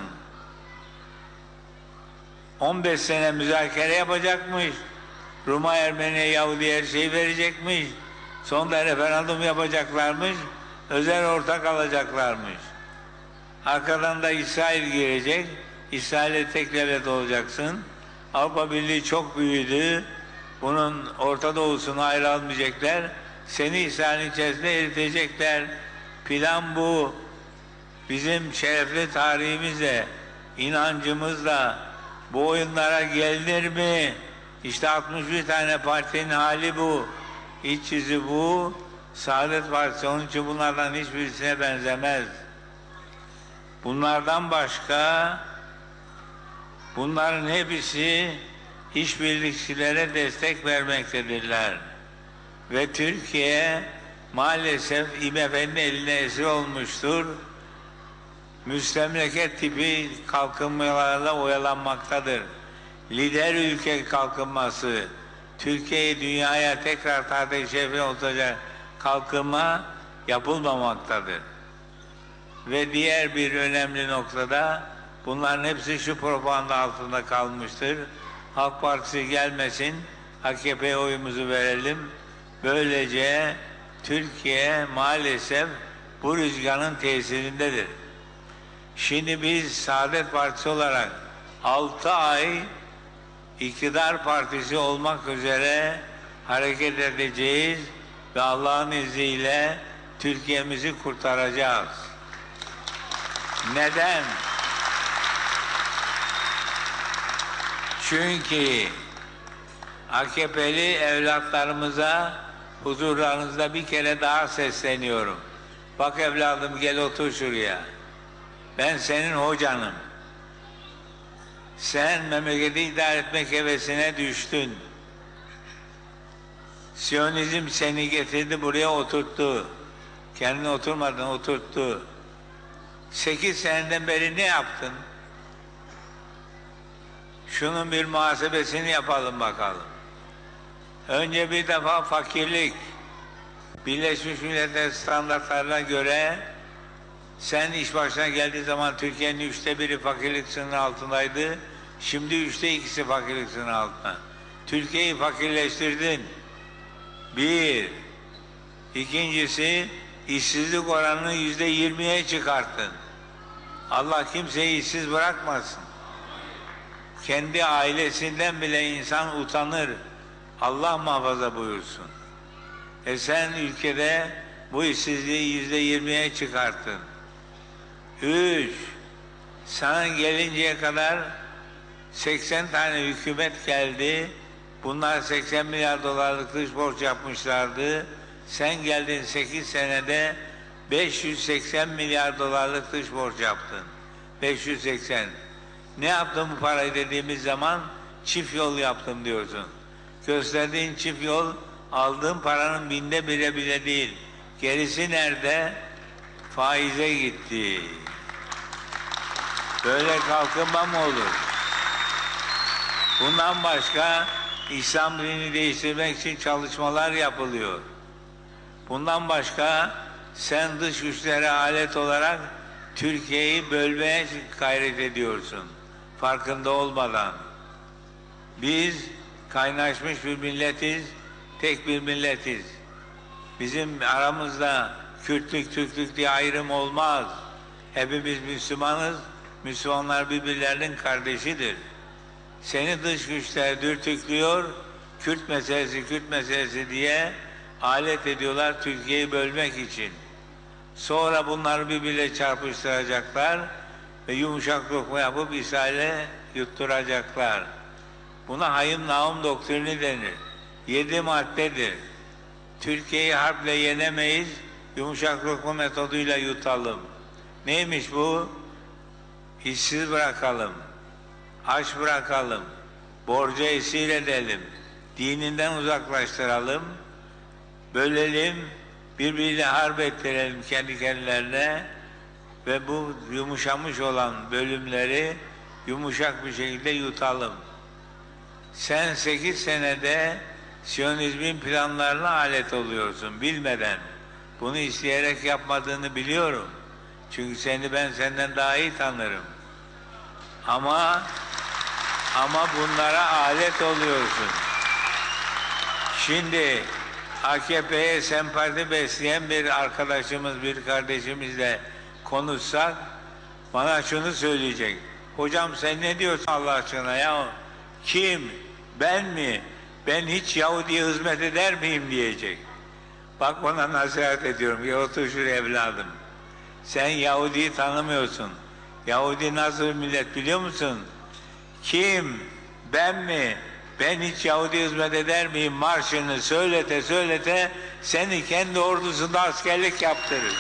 S1: 15 sene müzakere yapacakmış. Rum'a, Ermeni'ye, Yahudi her şeyi verecekmiş. Sonunda referandum yapacaklarmış. Özel ortak alacaklarmış. Arkadan da İsrail girecek. İsrail'e tek devlet olacaksın. Avrupa Birliği çok büyüdü. Bunun Orta Doğu'sunu ayrı almayacaklar. Seni İsrail'in içerisinde eritecekler. Plan bu. Bizim şerefli tarihimizle, inancımızla bu oyunlara gelinir mi? İşte 61 tane partinin hali bu. İç yüzü bu. Saadet Partisi onun için bunlardan hiçbirisine benzemez. Bunlardan başka bunların hepsi işbirlikçilere destek vermektedirler. Ve Türkiye maalesef IMF'nin eline esir olmuştur. Müstemleket tipi kalkınmalarla oyalanmaktadır. Lider ülke kalkınması, Türkiye'yi dünyaya tekrar taht-ı şerefi olacak kalkınma yapılmamaktadır. Ve diğer bir önemli noktada bunların hepsi şu propaganda altında kalmıştır. Halk Partisi gelmesin, AKP'ye oyumuzu verelim. Böylece Türkiye maalesef bu rüzgarın tesirindedir. Şimdi biz Saadet Partisi olarak 6 ay iktidar partisi olmak üzere hareket edeceğiz ve Allah'ın izniyle Türkiye'mizi kurtaracağız. Neden? Çünkü AKP'li evlatlarımıza huzurlarınızda bir kere daha sesleniyorum. Bak evladım gel otur şuraya. Ben senin hocanım. Sen memleketi idare etmek hevesine düştün. Siyonizm seni getirdi buraya oturttu. Kendin oturmadın, oturttu. 8 seneden beri ne yaptın? Şunun bir muhasebesini yapalım bakalım. Önce bir defa fakirlik. Birleşmiş Milletler standartlarına göre sen iş başına geldiği zaman Türkiye'nin 1/3 fakirlik sınırı altındaydı. Şimdi 2/3 fakirlik sınırı altında. Türkiye'yi fakirleştirdin. Bir. İkincisi, işsizlik oranını %20'ye çıkarttın. Allah kimseyi işsiz bırakmasın. Kendi ailesinden bile insan utanır. Allah muhafaza buyursun. Sen ülkede bu işsizliği %20'ye çıkarttın. 3. Sana gelinceye kadar 80 tane hükümet geldi. Bunlar 80 milyar dolarlık dış borç yapmışlardı. Sen geldin 8 senede 580 milyar dolarlık dış borç yaptın. 580. Ne yaptın bu parayı dediğimiz zaman çift yol yaptım diyorsun. Gösterdiğin çift yol aldığın paranın 1/1000'e bile değil. Gerisi nerede? Faize gitti. Böyle kalkınma mı olur? Bundan başka İslam dinini değiştirmek için çalışmalar yapılıyor. Bundan başka sen dış güçlere alet olarak Türkiye'yi bölmeye gayret ediyorsun. Farkında olmadan. Biz kaynaşmış bir milletiz, tek bir milletiz. Bizim aramızda Kürtlük, Türklük diye ayrım olmaz. Hepimiz Müslümanız, Müslümanlar birbirlerinin kardeşidir. Seni dış güçler dürtüklüyor, Kürt meselesi diye alet ediyorlar Türkiye'yi bölmek için. Sonra bunları birbirine çarpıştıracaklar ve yumuşak lokma yapıp İsrail'e yutturacaklar. Buna Hayım Naum doktrini denir. 7 maddedir. Türkiye'yi harple yenemeyiz, yumuşak lokma metoduyla yutalım. Neymiş bu? İşsiz bırakalım, aç bırakalım, borca esir edelim, dininden uzaklaştıralım, bölelim, birbiriyle harp ettirelim kendi kendilerine ve bu yumuşamış olan bölümleri yumuşak bir şekilde yutalım. Sen 8 senede Siyonizmin planlarına alet oluyorsun bilmeden. Bunu isteyerek yapmadığını biliyorum. Çünkü seni ben senden daha iyi tanırım. Ama bunlara alet oluyorsun. Şimdi AKP'ye sempati besleyen bir arkadaşımız, bir kardeşimizle konuşsak bana şunu söyleyecek. Hocam sen ne diyorsun Allah aşkına ya? Kim? Ben mi? Ben hiç Yahudi'ye hizmet eder miyim diyecek. Bak ona nasihat ediyorum. Ya otur şuraya evladım. Sen Yahudi'yi tanımıyorsun. Yahudi nasıl bir millet biliyor musun? Kim? Ben mi? Ben hiç Yahudi hizmet eder miyim marşını söylete seni kendi ordusunda askerlik yaptırır.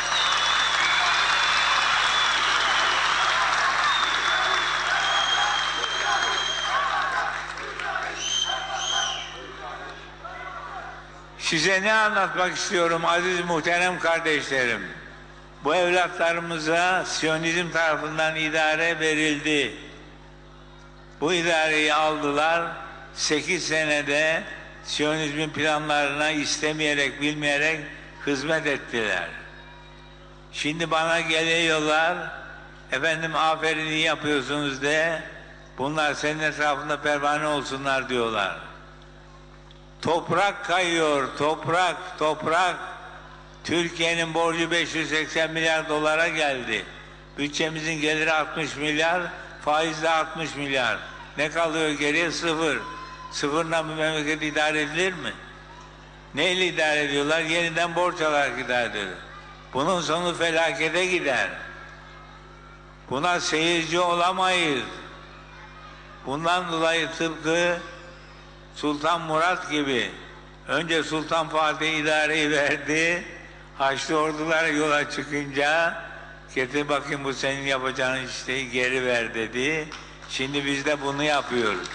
S1: Size ne anlatmak istiyorum aziz muhterem kardeşlerim? Bu evlatlarımıza Siyonizm tarafından idare verildi. Bu idareyi aldılar, 8 senede Siyonizmin planlarına istemeyerek, bilmeyerek hizmet ettiler. Şimdi bana geliyorlar, efendim aferin iyi yapıyorsunuz de, bunlar senin etrafında pervane olsunlar diyorlar. Toprak kayıyor, toprak. Türkiye'nin borcu 580 milyar dolara geldi. Bütçemizin geliri 60 milyar, faizle 60 milyar. Ne kalıyor geriye? Sıfır. Sıfırla bir memleket idare edilir mi? Neyle idare ediyorlar? Yeniden borç alarak idare ediyorlar. Bunun sonu felakete gider. Buna seyirci olamayız. Bundan dolayı tıpkı Sultan Murat gibi önce Sultan Fatih idareyi verdi, Haçlı ordular yola çıkınca getir bakayım bu senin yapacağın işi geri ver dedi. Şimdi biz de bunu yapıyoruz.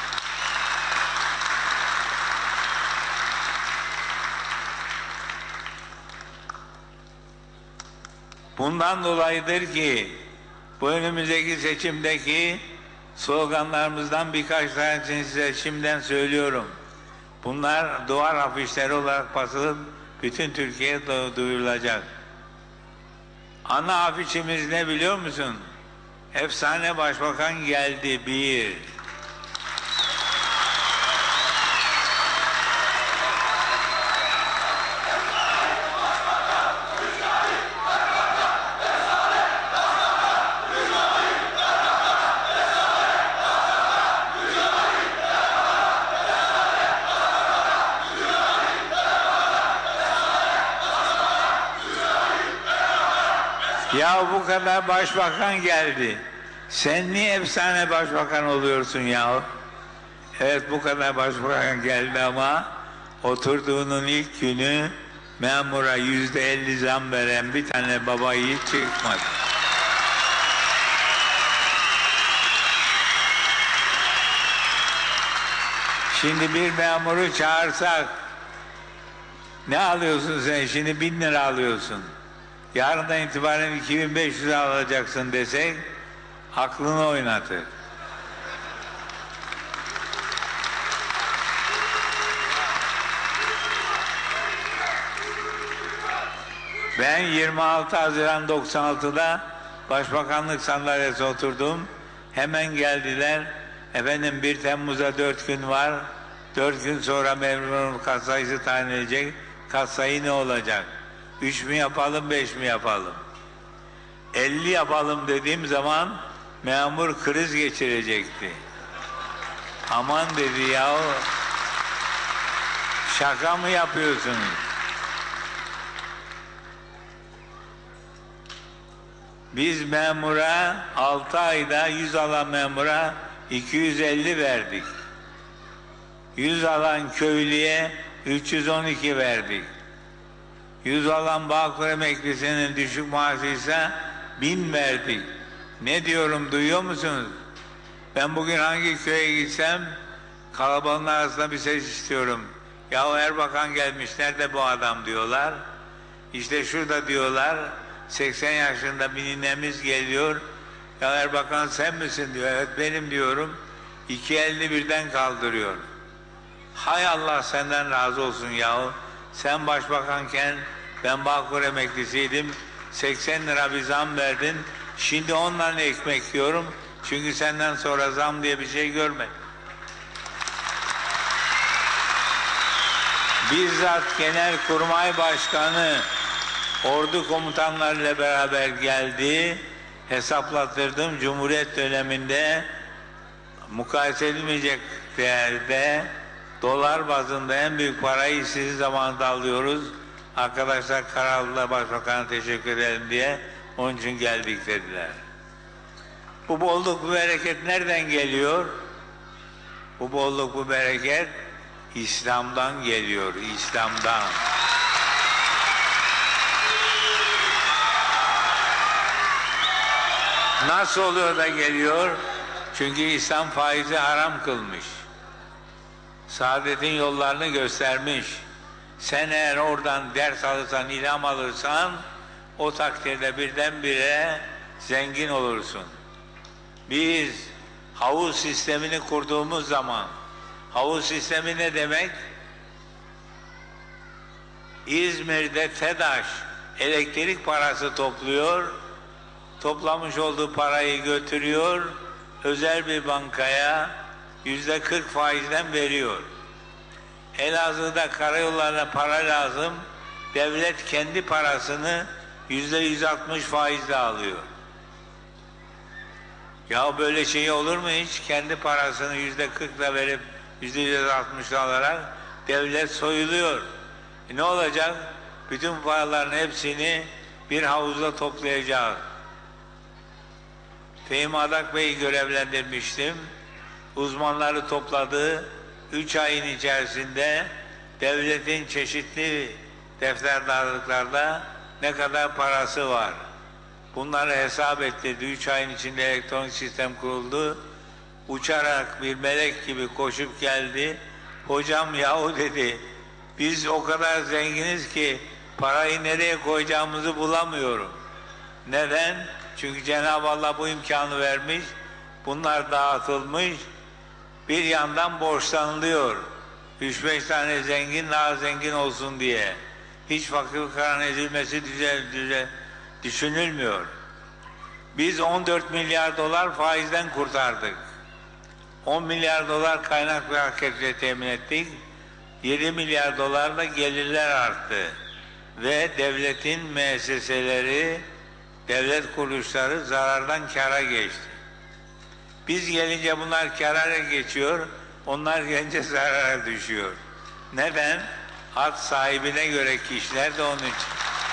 S1: Bundan dolayıdır ki bu önümüzdeki seçimdeki sloganlarımızdan birkaç tanesini size şimdiden söylüyorum. Bunlar duvar afişleri olarak basılıp bütün Türkiye'ye duyurulacak. Ana afişimiz ne biliyor musun? Efsane Başbakan geldi bir. Ya bu kadar başbakan geldi. Sen niye efsane başbakan oluyorsun ya? Evet, bu kadar başbakan geldi ama oturduğunun ilk günü memura %50 zam veren bir tane baba yiğit çıkmadı. Şimdi bir memuru çağırsak, ne alıyorsun sen? Şimdi 1000 lira alıyorsun. Yarından itibaren 2500 alacaksın desek, aklını oynatır. Ben 26 Haziran 96'da Başbakanlık sandalyesi oturdum. Hemen geldiler. Efendim 1 Temmuz'a 4 gün var. 4 gün sonra memurun katsayısı tayin edecek. Katsayı ne olacak? 3 mü yapalım, 5 mi yapalım? 50 yapalım dediğim zaman memur kriz geçirecekti. Aman dedi ya, şaka mı yapıyorsunuz? Biz memura 6 ayda 100 alan memura 250 verdik. 100 alan köylüye 312 verdik. 100 alan Bağkur emeklisinin düşük maaşıysa 1000 verdik. Ne diyorum, duyuyor musunuz? Ben bugün hangi köye gitsem kalabalığın arasında bir ses istiyorum. Ya Erbakan gelmiş, nerede bu adam diyorlar. İşte şurada diyorlar, 80 yaşında bir ninemiz geliyor. Ya Erbakan sen misin diyor. Evet benim diyorum. 2 elini birden kaldırıyor. Hay Allah senden razı olsun yahu. Sen başbakanken ben Bağkur emeklisiydim. 80 lira bir zam verdin. Şimdi ondan ekmek yiyorum. Çünkü senden sonra zam diye bir şey görmedim. Bizzat Genelkurmay Başkanı ordu komutanlarıyla beraber geldi. Hesaplattırdım. Cumhuriyet döneminde mukayese edilmeyecek değerde dolar bazında en büyük parayı sizin zamanında alıyoruz. Arkadaşlar Kararlı'da Başbakan'a teşekkür edelim diye onun için geldik dediler. Bu bolluk, bu bereket nereden geliyor? Bu bolluk, bu bereket İslam'dan geliyor, İslam'dan. Nasıl oluyor da geliyor? Çünkü İslam faizi haram kılmış. Saadetin yollarını göstermiş. Sen eğer oradan ders alırsan, ilham alırsan, o takdirde birdenbire zengin olursun. Biz havuz sistemini kurduğumuz zaman, havuz sistemi ne demek? İzmir'de TEDAŞ elektrik parası topluyor, toplamış olduğu parayı götürüyor, özel bir bankaya %40 faizden veriyor. Elazığ'da karayollarına para lazım, devlet kendi parasını %160 faizle alıyor. Ya böyle şey olur mu hiç? Kendi parasını %40'la verip %160 alarak devlet soyuluyor. Ne olacak? Bütün paraların hepsini bir havuzda toplayacak. Fehmi Adak Bey'i görevlendirmiştim. Uzmanları topladığı 3 ayın içerisinde devletin çeşitli defterdarlıklarda ne kadar parası var. Bunları hesap ettirdi. 3 ayın içinde elektronik sistem kuruldu. Uçarak bir melek gibi koşup geldi. Hocam yahu dedi, biz o kadar zenginiz ki parayı nereye koyacağımızı bulamıyorum. Neden? Çünkü Cenab-ı Allah bu imkanı vermiş. Bunlar dağıtılmış. Bir yandan borçlanılıyor. 3-5 tane zengin daha zengin olsun diye. Hiç fakir fukaranın ezilmesi düşünülmüyor. Biz 14 milyar dolar faizden kurtardık. 10 milyar dolar kaynak ve hareketle temin ettik. 7 milyar dolar da gelirler arttı. Ve devletin müesseseleri, devlet kuruluşları zarardan kâra geçti. Biz gelince bunlar kâra geçiyor, onlar gelince zarara düşüyor. Neden? Hak sahibine göre kişiler de onun için.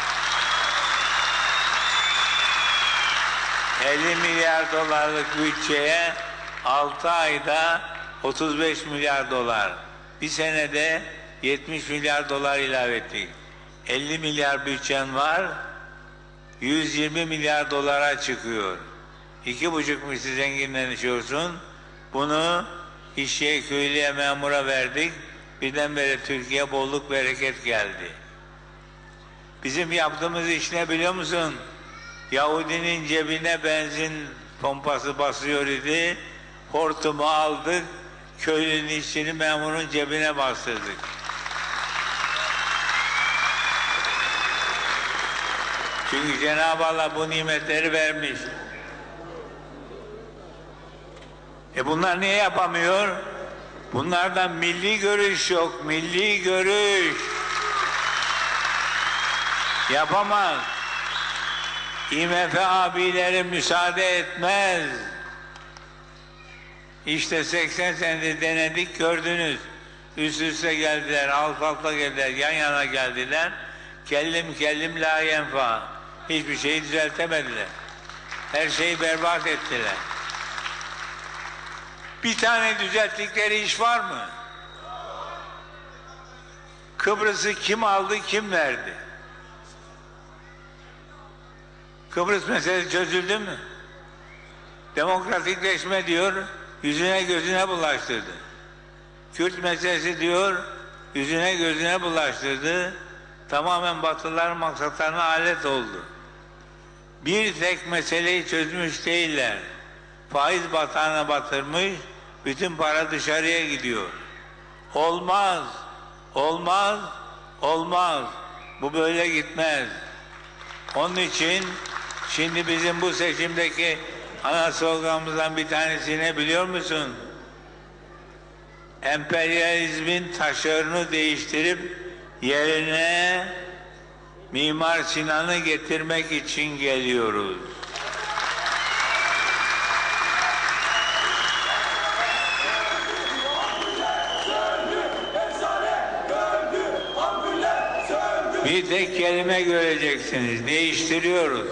S1: 50 milyar dolarlık bütçeye 6 ayda 35 milyar dolar. Bir senede 70 milyar dolar ilave ettik. 50 milyar bütçen var, 120 milyar dolara çıkıyor. 2,5 misli zenginleşiyorsun. Bunu işçiye, köylüye, memura verdik. Birdenbire Türkiye bolluk bereket geldi. Bizim yaptığımız iş ne biliyor musun? Yahudinin cebine benzin pompası basıyor idi. Hortumu aldık. Köylünün, işçinin, memurun cebine bastırdık. Çünkü Cenab-ı Allah bu nimetleri vermiş. Bunlar niye yapamıyor? Bunlardan milli görüş yok, milli görüş. Yapamaz. IMF abileri müsaade etmez. İşte 80 senedir denedik, gördünüz. Üst üste geldiler, alt alta geldiler, yan yana geldiler. Kellim la yenfa. Hiçbir şeyi düzeltemediler. Her şeyi berbat ettiler. Bir tane düzelttikleri iş var mı? Kıbrıs'ı kim aldı, kim verdi? Kıbrıs meselesi çözüldü mü? Demokratikleşme diyor, yüzüne gözüne bulaştırdı. Kürt meselesi diyor, yüzüne gözüne bulaştırdı. Tamamen Batılıların maksatlarına alet oldu. Bir tek meseleyi çözmüş değiller. Faiz batağına batırmış, bütün para dışarıya gidiyor. Olmaz, olmaz, olmaz. Bu böyle gitmez. Onun için şimdi bizim bu seçimdeki ana sloganımızdan bir tanesini biliyor musun? Emperyalizmin taşlarını değiştirip yerine Mimar Sinan'ı getirmek için geliyoruz. Bir tek kelime göreceksiniz. Değiştiriyoruz.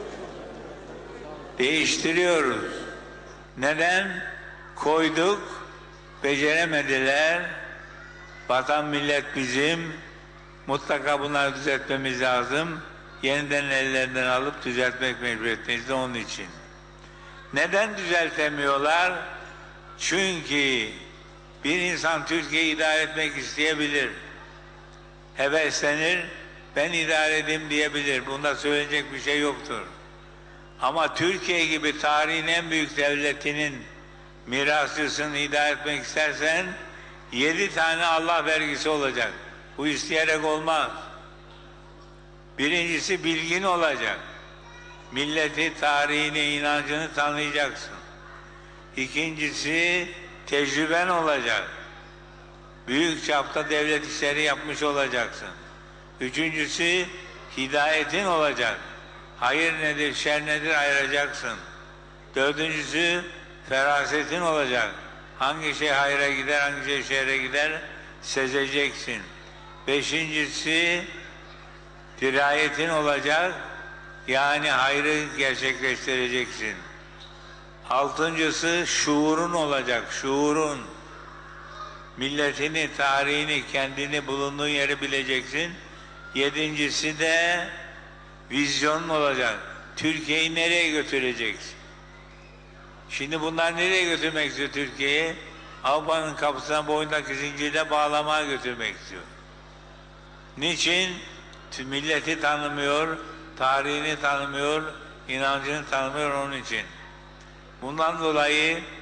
S1: Değiştiriyoruz. Neden? Koyduk, beceremediler. Vatan millet bizim. Mutlaka bunları düzeltmemiz lazım. Yeniden ellerinden alıp düzeltmek mecburiyetindeyiz de onun için. Neden düzeltemiyorlar? Çünkü bir insan Türkiye'yi idare etmek isteyebilir. Heveslenir, ben idare edeyim diyebilir. Bunda söyleyecek bir şey yoktur. Ama Türkiye gibi tarihin en büyük devletinin mirasçısını idare etmek istersen 7 tane Allah vergisi olacak. Bu isteyerek olmaz. Birincisi bilgin olacak. Milleti, tarihini, inancını tanıyacaksın. İkincisi tecrüben olacak. Büyük çapta devlet işleri yapmış olacaksın. Üçüncüsü hidayetin olacak. Hayır nedir, şer nedir ayıracaksın. Dördüncüsü ferasetin olacak. Hangi şey hayra gider, hangi şey şerre gider sezeceksin. Beşincisi dirayetin olacak. Yani hayrı gerçekleştireceksin. Altıncısı şuurun olacak, şuurun. Milletini, tarihini, kendini, bulunduğun yeri bileceksin. Yedincisi de vizyonun olacak. Türkiye'yi nereye götüreceksin? Şimdi bunlar nereye götürmek istiyor Türkiye'yi? Avrupa'nın kapısına boyundaki zincirle bağlamaya götürmek istiyor. Niçin? Milleti tanımıyor, tarihini tanımıyor, inancını tanımıyor onun için. Bundan dolayı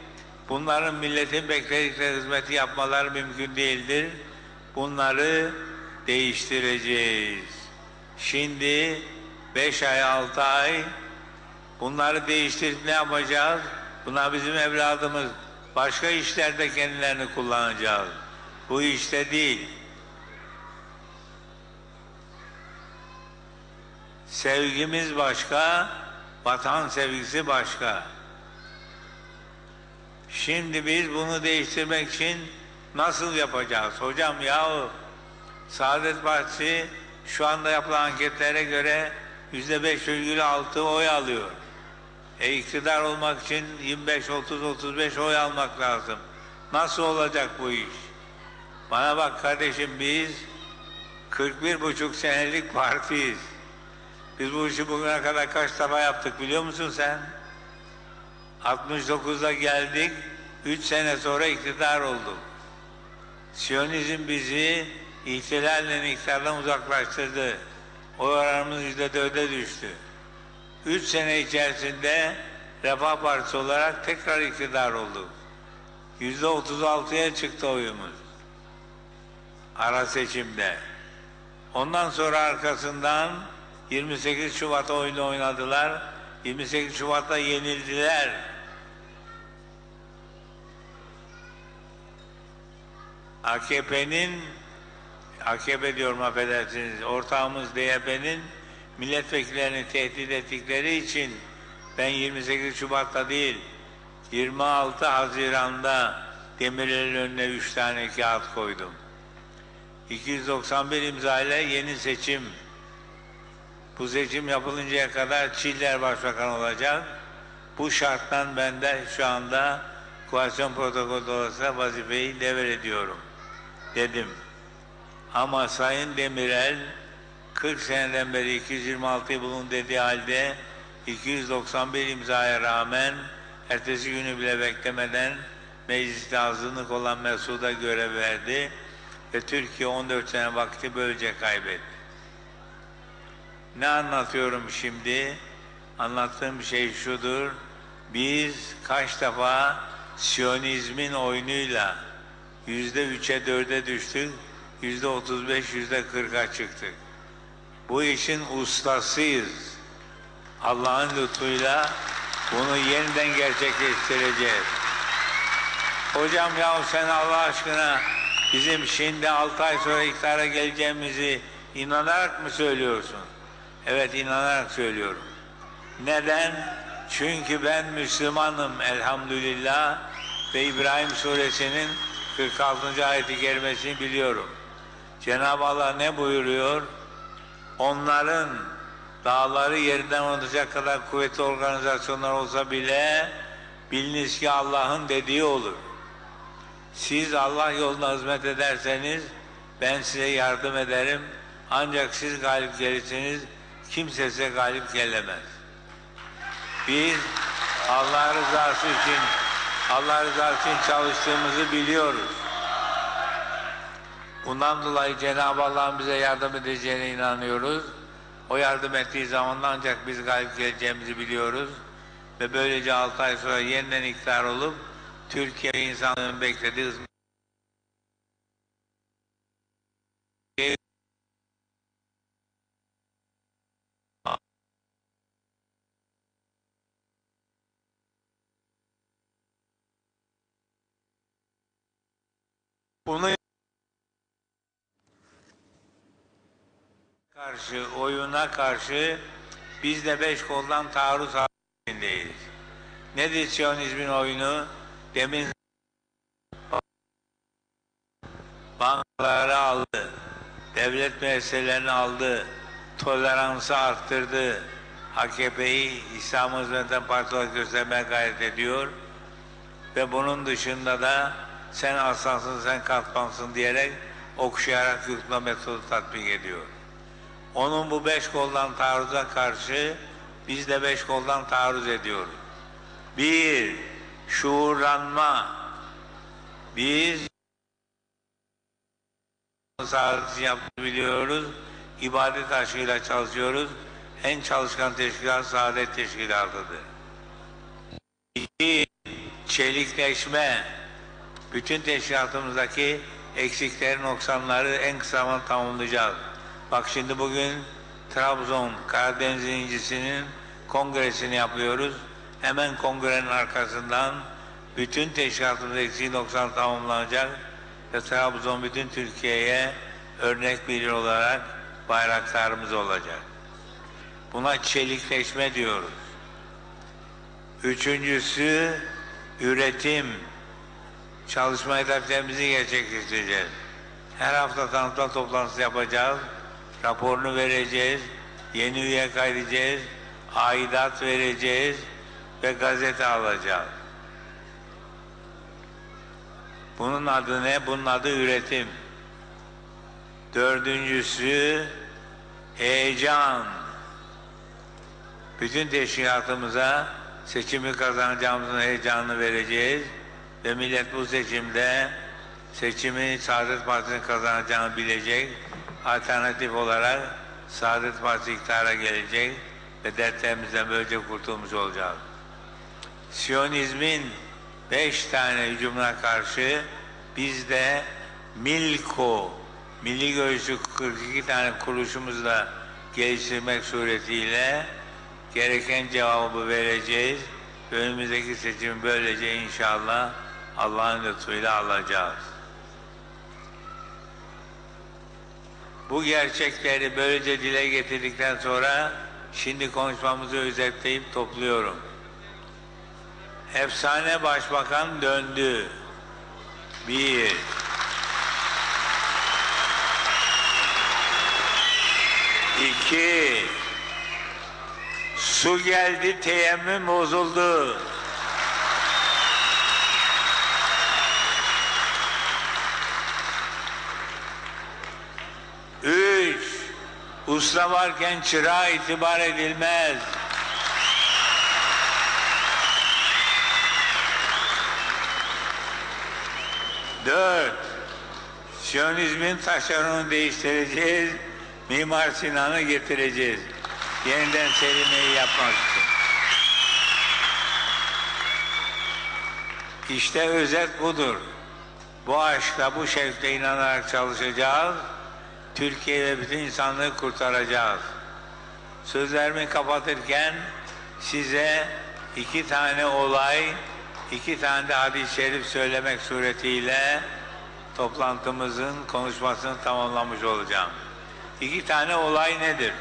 S1: Bunların milletin bekledikleri hizmeti yapmaları mümkün değildir. Bunları değiştireceğiz. Şimdi 5 ay, 6 ay bunları değiştirip ne yapacağız? Bunlar bizim evladımız. Başka işlerde kendilerini kullanacağız. Bu işte değil. Sevgimiz başka, vatan sevgisi başka. Şimdi biz bunu değiştirmek için nasıl yapacağız? Hocam yahu Saadet Partisi şu anda yapılan anketlere göre %5,6 oy alıyor. İktidar olmak için 25, 30, 35 oy almak lazım. Nasıl olacak bu iş? Bana bak kardeşim, biz 41,5 senelik partiyiz. Biz bu işi bugüne kadar kaç defa yaptık biliyor musun sen? 69'da geldik, 3 sene sonra iktidar olduk. Siyonizm bizi ihtilalle iktidardan uzaklaştırdı. Oy oranımız %4'e düştü. 3 sene içerisinde Refah Partisi olarak tekrar iktidar olduk. %36'ya çıktı oyumuz ara seçimde. Ondan sonra arkasından 28 Şubat oyunu oynadılar. 28 Şubat'ta yenildiler. AKP diyorum affedersiniz, ortağımız DYP'nin milletvekillerini tehdit ettikleri için ben 28 Şubat'ta değil 26 Haziran'da Demirel'in önüne 3 tane kağıt koydum. 291 imza ile yeni seçim. Bu seçim yapılıncaya kadar Çiller Başbakan olacak. Bu şarttan ben de şu anda koalisyon protokolü dolayısıyla vazifeyi devrediyorum dedim. Ama Sayın Demirel 40 seneden beri 226'yı bulun dediği halde 291 imzaya rağmen ertesi günü bile beklemeden mecliste azınlık olan Mesud'a görev verdi ve Türkiye 14 sene vakti böylece kaybetti. Ne anlatıyorum şimdi? Anlattığım şey şudur: biz kaç defa Siyonizmin oyunuyla %3'e 4'e düştük, %35, %40'a çıktık. Bu işin ustasıyız. Allah'ın lütfuyla bunu yeniden gerçekleştireceğiz. Hocam ya sen Allah aşkına bizim şimdi 6 ay sonra iktidara geleceğimizi inanarak mı söylüyorsun? Evet, inanarak söylüyorum. Neden? Çünkü ben Müslümanım elhamdülillah ve İbrahim Suresinin 46. ayeti kerimesini biliyorum. Cenab-ı Allah ne buyuruyor? Onların dağları yerinden oynatacak kadar kuvvetli organizasyonlar olsa bile biliniz ki Allah'ın dediği olur. Siz Allah yoluna hizmet ederseniz ben size yardım ederim. Ancak siz galip gelirseniz kimse size galip gelemez. Biz Allah rızası için çalıştığımızı biliyoruz. Bundan dolayı Cenab-ı Allah'ın bize yardım edeceğine inanıyoruz. O yardım ettiği zaman ancak biz galip geleceğimizi biliyoruz. Ve böylece 6 ay sonra yeniden iktidar olup Türkiye insanlığının beklediği hizmet bunu oyuna karşı biz de 5 koldan taarruz halindeyiz. Nedir Siyonizmin oyunu? Demin bankaları aldı, devlet müesseselerini aldı, toleransı arttırdı, AKP'yi İslam Hizmeti'nden parti olarak göstermeye gayret ediyor ve bunun dışında da sen aslansın, sen kalkmansın diyerek okşayarak yutma metodu tatbik ediyor. Onun bu 5 koldan taarruza karşı biz de 5 koldan taarruz ediyoruz. Bir, şuurlanma. Biz sağlık yaptığını biliyoruz. İbadet aşkıyla çalışıyoruz. En çalışkan teşkilat Saadet Teşkilatı'dır. İki, çelikleşme, bütün teşkilatımızdaki eksikleri, noksanları en kısa zamanda tamamlayacağız. Bak şimdi bugün Trabzon Karadeniz İncisi'nin kongresini yapıyoruz. Hemen kongrenin arkasından bütün teşkilatımızda eksiği noksan tamamlanacak ve Trabzon bütün Türkiye'ye örnek bir il olarak bayraktarımız olacak. Buna çelikleşme diyoruz. Üçüncüsü üretim. Çalışma hedeflerimizi gerçekleştireceğiz. Her hafta tanıtma toplantısı yapacağız. Raporunu vereceğiz. Yeni üye kaydedeceğiz. Aidat vereceğiz ve gazete alacağız. Bunun adı ne? Bunun adı üretim. Dördüncüsü heyecan. Bütün teşkilatımıza seçimi kazanacağımızın heyecanını vereceğiz ve millet bu seçimde seçimi Saadet Partisi'nin kazanacağını bilecek, alternatif olarak Saadet Partisi iktidara gelecek ve dertlerimizden böylece kurtulmuş olacağız. Siyonizmin 5 tane hücumuna karşı biz de MİLKO, Milli Görüşü 42 tane kuruluşumuzla geliştirmek suretiyle gereken cevabı vereceğiz. Önümüzdeki seçimi böylece inşallah Allah'ın lütfuyla alacağız. Bu gerçekleri böylece dile getirdikten sonra şimdi konuşmamızı özetleyip topluyorum. Efsane Başbakan döndü. 1. 2. Su geldi, teyemmüm bozuldu. 3. Usta varken çırağa itibar edilmez. 4. Siyonizmin taşlarını değiştireceğiz, Mimar Sinan'ı getireceğiz. Yeniden Selime'yi yapmak için. İşte özet budur. Bu aşkla, bu şevkle inanarak çalışacağız. Türkiye ve bütün insanlığı kurtaracağız. Sözlerimi kapatırken size 2 tane olay, 2 tane de hadis-i şerif söylemek suretiyle toplantımızın konuşmasını tamamlamış olacağım. 2 tane olay nedir?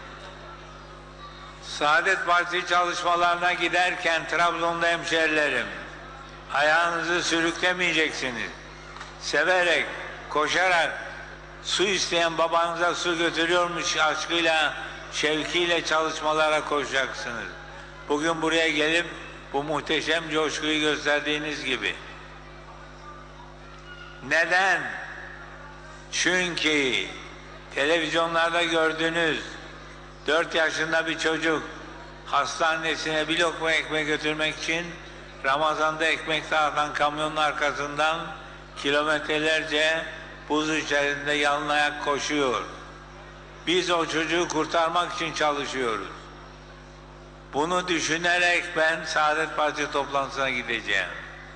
S1: Saadet Partisi çalışmalarına giderken Trabzon'da hemşerilerim, ayağınızı sürüklemeyeceksiniz. Severek, koşarak, su isteyen babanıza su götürüyormuş aşkıyla, şevkiyle çalışmalara koşacaksınız. Bugün buraya gelip bu muhteşem coşkuyu gösterdiğiniz gibi. Neden? Çünkü televizyonlarda gördüğünüz 4 yaşında bir çocuk hastanesine bir lokma ekmek götürmek için Ramazan'da ekmek dağıtan kamyonun arkasından kilometrelerce buz içerisinde yalın ayak koşuyor. Biz o çocuğu kurtarmak için çalışıyoruz. Bunu düşünerek ben Saadet Partisi toplantısına gideceğim.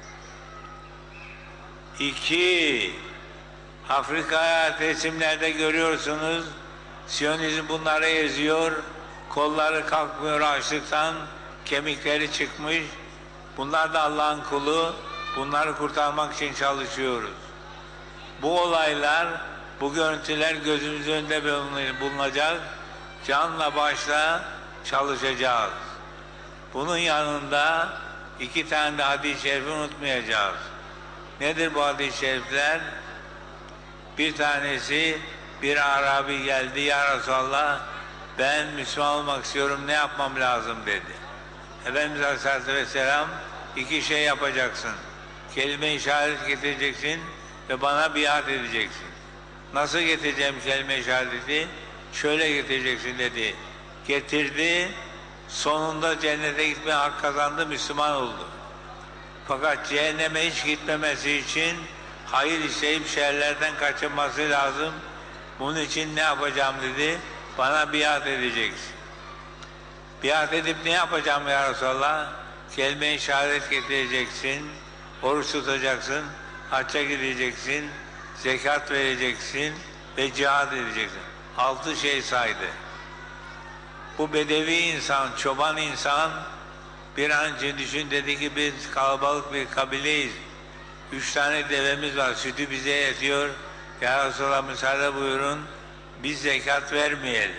S1: 2. Afrika'ya resimlerde görüyorsunuz, Siyonizm bunları eziyor, kolları kalkmıyor açlıktan, kemikleri çıkmış. Bunlar da Allah'ın kulu, bunları kurtarmak için çalışıyoruz. Bu olaylar, bu görüntüler gözümüzün önünde bulunacak, canla başla çalışacağız. Bunun yanında 2 tane de hadis-i şerifi unutmayacağız. Nedir bu hadis-i şerifler? Bir tanesi, bir Arabi geldi, ya Resulallah ben Müslüman olmak istiyorum, ne yapmam lazım dedi. Efendimiz Aleyhisselatü Vesselam 2 şey yapacaksın. Kelime-i şehadet getireceksin ve bana biat edeceksin. Nasıl getireceğim kelime-i şehadeti? Şöyle getireceksin dedi. Getirdi, sonunda cennete gitmeye hak kazandı, Müslüman oldu. Fakat cehenneme hiç gitmemesi için hayır işleyip şerlerden kaçınması lazım. Bunun için ne yapacağım dedi, bana biat edeceksin. Biat edip ne yapacağım ya Resulallah? kelime-i şehadet getireceksin, oruç tutacaksın, hacca gideceksin, zekat vereceksin ve cihad edeceksin. 6 şey saydı. Bu bedevi insan, çoban insan bir an önce düşün, dedi ki biz kalabalık bir kabileyiz. 3 tane devemiz var, sütü bize yetiyor. Ya Resulallah müsaade buyurun, biz zekat vermeyelim.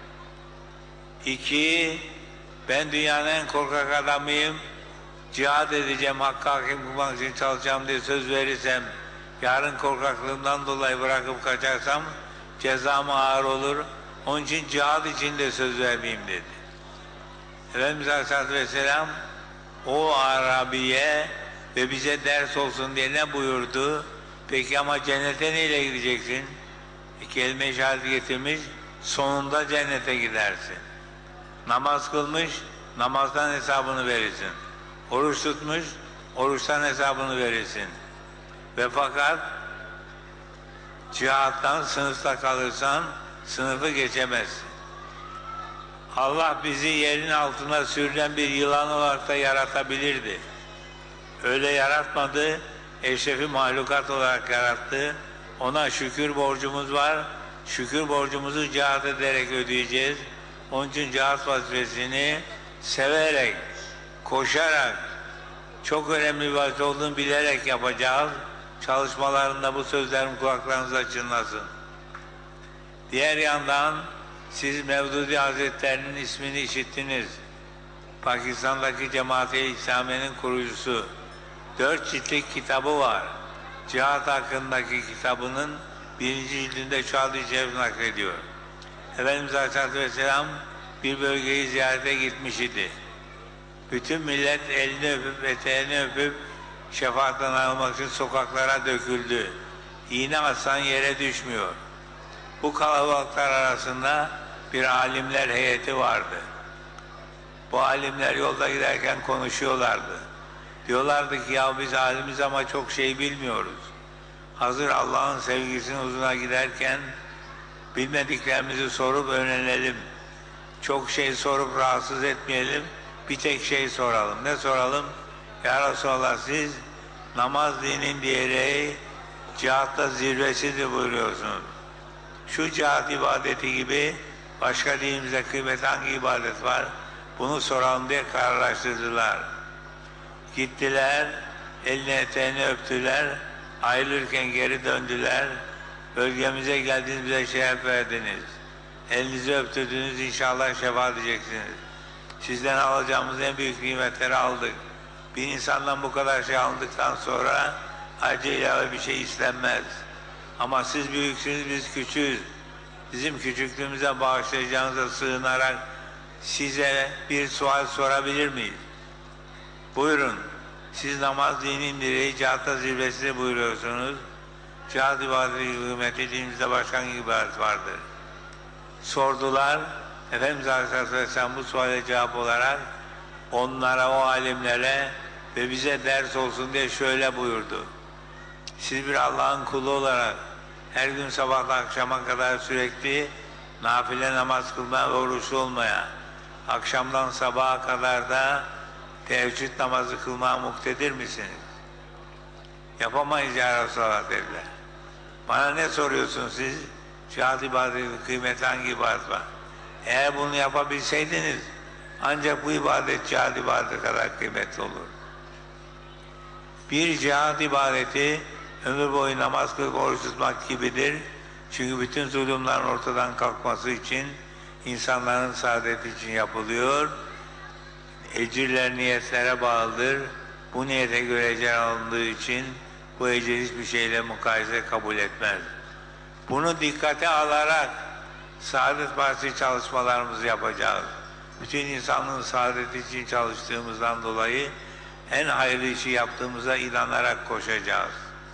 S1: 2, ben dünyanın en korkak adamıyım. Cihad edeceğim, hakkı hakim kılmak için çalışacağım diye söz verirsem, yarın korkaklığımdan dolayı bırakıp kaçarsam cezam ağır olur. Onun için cihad için de söz vermeyeyim dedi. Efendimiz Aleyhisselatü Vesselam o Arabiye ve bize ders olsun diye ne buyurdu? Peki ama cennete neyle gideceksin? Kelime-i şehadet getirmiş, sonunda cennete gidersin. Namaz kılmış, namazdan hesabını verirsin. Oruç tutmuş, oruçtan hesabını verirsin. Ve fakat cihattan sınıfta kalırsan sınıfı geçemezsin. Allah bizi yerin altına sürülen bir yılan olarak da yaratabilirdi. Öyle yaratmadı, eşrefi mahlukat olarak yarattı. Ona şükür borcumuz var, şükür borcumuzu cihat ederek ödeyeceğiz. Onun için cihat vazifesini severek, koşarak, çok önemli bir vazife olduğunu bilerek yapacağız. Çalışmalarında bu sözlerim kulaklarınıza çınlasın. Diğer yandan siz Mevdudi Hazretleri'nin ismini işittiniz. Pakistan'daki Cemaat-i İslamiye'nin kurucusu. 4 ciltlik kitabı var. Cihat hakkındaki kitabının 1. cildinde şu hadis-i şerif naklediyor. Efendimiz Aleyhisselatü Vesselam bir bölgeyi ziyarete gitmiş idi. Bütün millet elini öpüp, eteğini öpüp şefaatten almak için sokaklara döküldü. İğne atsan yere düşmüyor. Bu kalabalıklar arasında bir alimler heyeti vardı. Bu alimler yolda giderken konuşuyorlardı. Diyorlardı ki ya biz alimiz ama çok şey bilmiyoruz. Hazır Allah'ın sevgisinin huzuruna giderken bilmediklerimizi sorup öğrenelim. Çok şey sorup rahatsız etmeyelim. Bir tek şey soralım. Ne soralım? Ya Resulallah siz namaz dinin diğeri cihatta zirvesidir buyuruyorsunuz. Şu cihat ibadeti gibi başka dinimizde kıymet hangi ibadet var? Bunu soralım diye kararlaştırdılar. Gittiler, elini eteğini öptüler, ayrılırken geri döndüler. Bölgemize geldiniz, bize şeref verdiniz. Elinizi öptürdünüz, inşallah şefaat edeceksiniz. Sizden alacağımız en büyük nimetleri aldık. Bir insandan bu kadar şey aldıktan sonra ayrıca ilave bir şey istenmez. Ama siz büyüksünüz, biz küçüğüz. Bizim küçüklüğümüze bağışlayacağınıza sığınarak size bir sual sorabilir miyiz? Buyurun. Siz namaz dinin direği, cihatta zirvesi buyuruyorsunuz. Cihat ibadeti hükümeti dinimizde başka hangi ibadet vardır? Sordular. Efendimiz Aleyhisselatü Vesselam bu suale cevap olarak onlara, o alimlere ve bize ders olsun diye şöyle buyurdu. Siz bir Allah'ın kulu olarak her gün sabahla akşama kadar sürekli nafile namaz kılmaya ve oruçlu olmaya, akşamdan sabaha kadar da teheccüd namazı kılmaya muktedir misiniz? Yapamayız ya Resulallah dediler. Bana ne soruyorsunuz siz? Cihat ibadeti kıymeti hangi ibadet var? Eğer bunu yapabilseydiniz ancak bu ibadet cihat ibadeti kadar kıymetli olur. Bir cihat ibadeti ömür boyu namaz kılıp oruç tutmak gibidir. Çünkü bütün zulümlerin ortadan kalkması için, insanların saadeti için yapılıyor. Ecirler niyetlere bağlıdır. Bu niyete göre ecir alındığı için bu ecir hiçbir şeyle mukayese kabul etmez. Bunu dikkate alarak Saadet Partisi çalışmalarımızı yapacağız. Bütün insanlığın saadeti için çalıştığımızdan dolayı en hayırlı işi yaptığımıza inanarak koşacağız.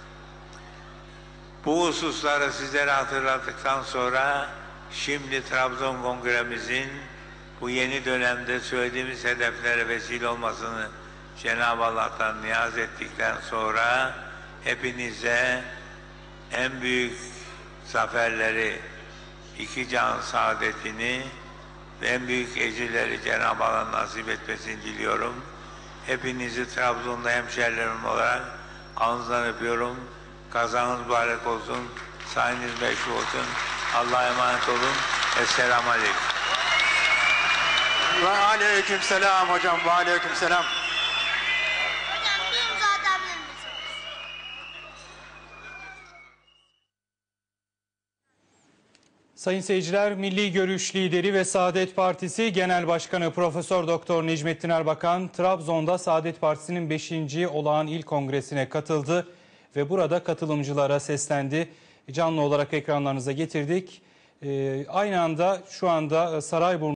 S1: Bu hususları sizlere hatırlattıktan sonra şimdi Trabzon Kongremizin bu yeni dönemde söylediğimiz hedeflere vesile olmasını Cenab-ı Allah'tan niyaz ettikten sonra hepinize en büyük zaferleri, iki can saadetini ve en büyük ecirleri Cenab-ı Allah nasip etmesini diliyorum. Hepinizi Trabzon'da hemşehrilerim olarak alnınızdan öpüyorum. Kazanız mübarek olsun. Sayeniz meşru olsun. Allah'a emanet olun. Esselamu Aleyküm.
S2: Ve aleyküm selam hocam. Ve aleyküm selam.
S3: Hocam bir imza atabilir misiniz?
S4: Sayın seyirciler, Milli Görüş lideri ve Saadet Partisi Genel Başkanı Profesör Doktor Necmettin Erbakan, Trabzon'da Saadet Partisi'nin 5. olağan il kongresine katıldı ve burada katılımcılara seslendi. Canlı olarak ekranlarınıza getirdik. Aynı anda şu anda Sarayburnu